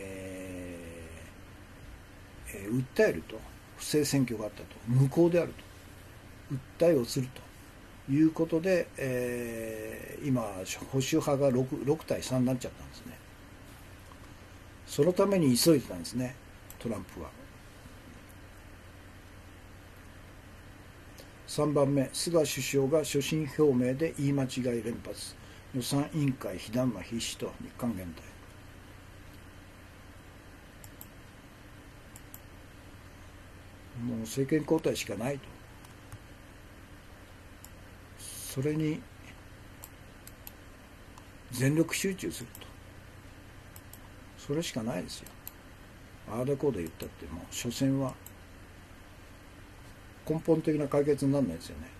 訴えると。不正選挙があったと、無効であると訴えをするということで、今保守派が 6対3になっちゃったんですね。そのために急いでたんですね、トランプは。3番目、菅首相が所信表明で言い間違い連発、予算委員会非談は必至と日刊現代。もう政権交代しかないと。それに全力集中すると。それしかないですよ。ああだこうだ言ったってもう所詮は根本的な解決にならないですよね。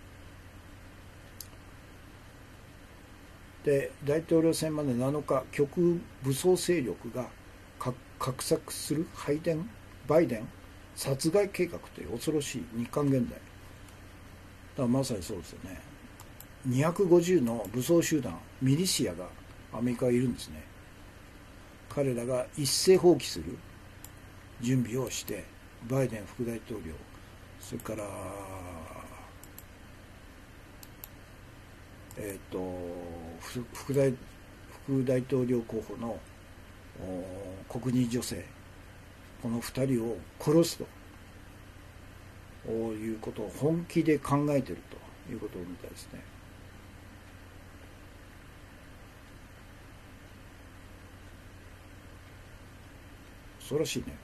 で、大統領選まで7日、極右武装勢力が画策するバイデン殺害計画という恐ろしい日刊現代。だからまさにそうですよね。250の武装集団、ミリシアがアメリカにいるんですね。彼らが一斉放棄する準備をして、バイデン副大統領、それから副大統領候補の黒人女性、この2人を殺すということを本気で考えているということみたいですね。恐ろしいね。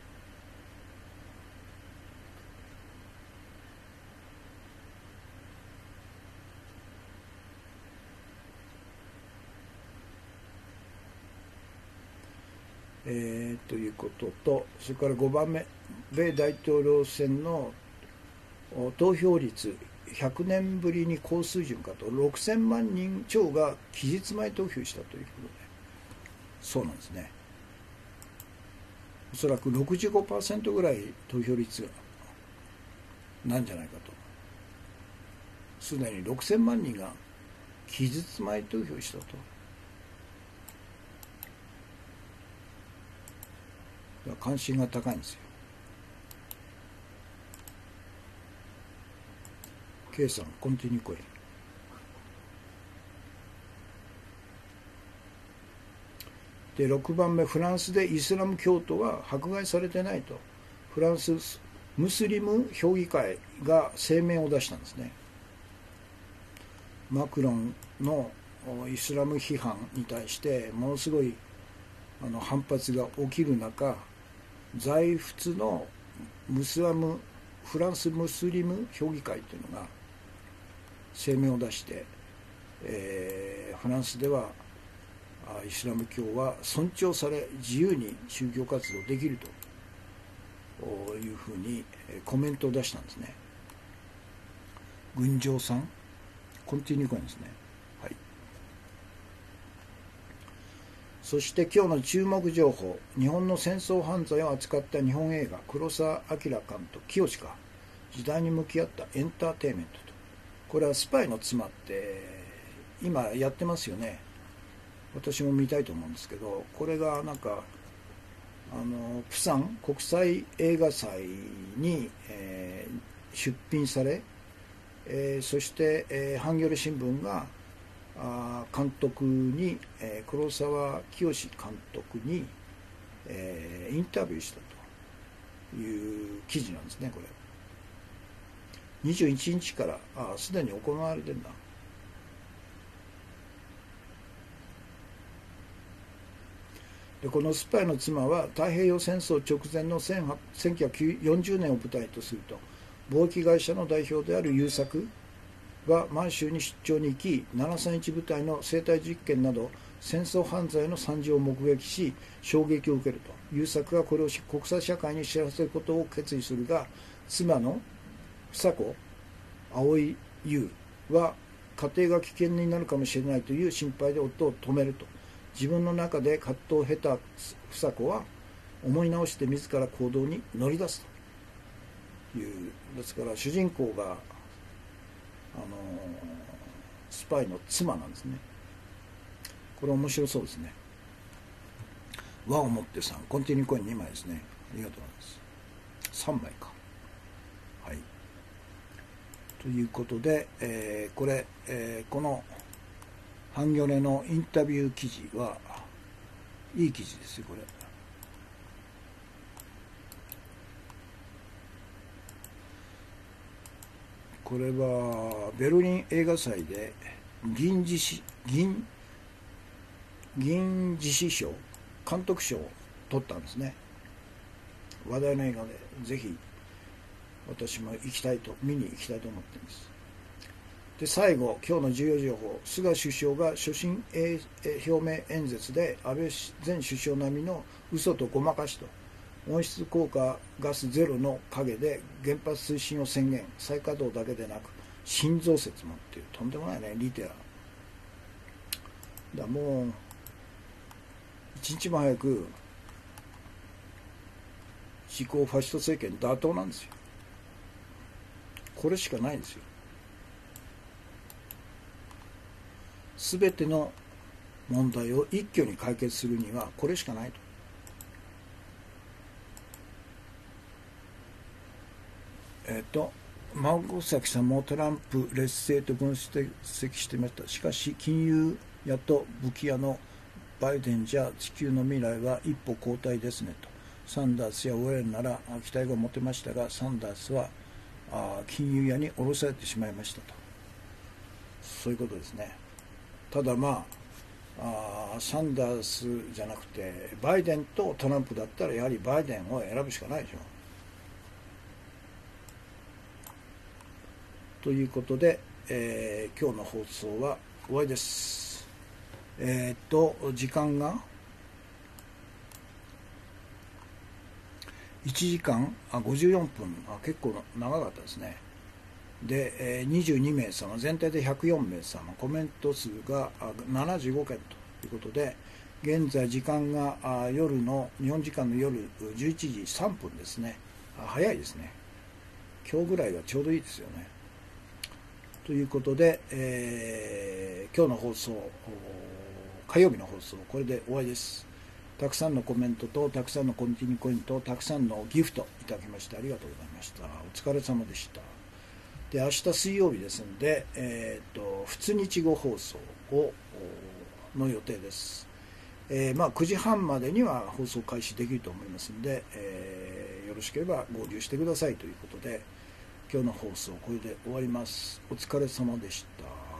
ということと、それから5番目、米大統領選の投票率100年ぶりに高水準かと。6000万人超が期日前投票したということで、そうなんですね。おそらく 65% ぐらい投票率なんじゃないかと。すでに6000万人が期日前投票したと。関心が高いんですよ。K さん、コンティニューコイン。で、6番目、フランスでイスラム教徒は迫害されてないと。フランスムスリム評議会が声明を出したんですね。マクロンのイスラム批判に対してものすごい反発が起きる中、在仏のフランスムスリム評議会というのが声明を出して、フランスではイスラム教は尊重され自由に宗教活動できるいうふうにコメントを出したんですね。群青さん、コンティニューコインですね。はい。そして今日の注目情報、日本の戦争犯罪を扱った日本映画、黒澤明監督、清か、時代に向き合ったエンターテインメントと。これはスパイの妻って今やってますよね。私も見たいと思うんですけど、これがなんかプサン国際映画祭に、出品され、そして、ハンギョレ新聞が監督に、黒澤清監督に、インタビューしたという記事なんですね。これ21日からすでに行われてるんだ。でこのスパイの妻は太平洋戦争直前の1940年を舞台とすると、貿易会社の代表である優作が満州に出張に行き、731部隊の生体実験など戦争犯罪の惨事を目撃し衝撃を受けると。優作がこれを国際社会に知らせることを決意するが、妻の房子葵優は家庭が危険になるかもしれないという心配で夫を止めると。自分の中で葛藤を経た房子は思い直して自ら行動に乗り出すという。ですから主人公がスパイの妻なんですね。これ面白そうですね。和をもってさん、コンティニューコイン2枚ですね。ありがとうございます。3枚か。はい。ということで、これ、このハンギョレのインタビュー記事はいい記事ですよ。これはベルリン映画祭で銀獅子賞、監督賞を取ったんですね。話題の映画で、ぜひ私も見に行きたいと思っています。で最後、今日の重要情報、菅首相が所信表明演説で安倍前首相並みの嘘とごまかしと、温室効果ガスゼロの陰で原発推進を宣言、再稼働だけでなく新増設もっていう、とんでもないね、リテラだ。もう一日も早く自公ファシスト政権打倒なんですよ。これしかないんですよ。すべての問題を一挙に解決するにはこれしかないと。孫崎さんもトランプ劣勢と分析していました。しかし金融屋と武器屋のバイデンじゃ地球の未来は一歩後退ですねと。サンダースやウェルなら期待が持てましたが、サンダースは金融屋に降ろされてしまいましたと。そういうことですね。ただサンダースじゃなくてバイデンとトランプだったらやはりバイデンを選ぶしかないでしょ。ということで、今日の放送は終わりです。時間が1時間54分、結構長かったですね。で、22名様、全体で104名様、コメント数が75件ということで、現在時間が日本時間の夜11時3分ですね。早いですね。今日ぐらいがちょうどいいですよね。ということで、今日の放送、火曜日の放送、これで終わりです。たくさんのコメントと、たくさんのコンティニューコインと、たくさんのギフトいただきましてありがとうございました。お疲れ様でした。で、明日水曜日ですので、普通日後放送の予定です。9時半までには放送開始できると思いますので、よろしければ合流してくださいということで、今日の放送これで終わります。お疲れ様でした。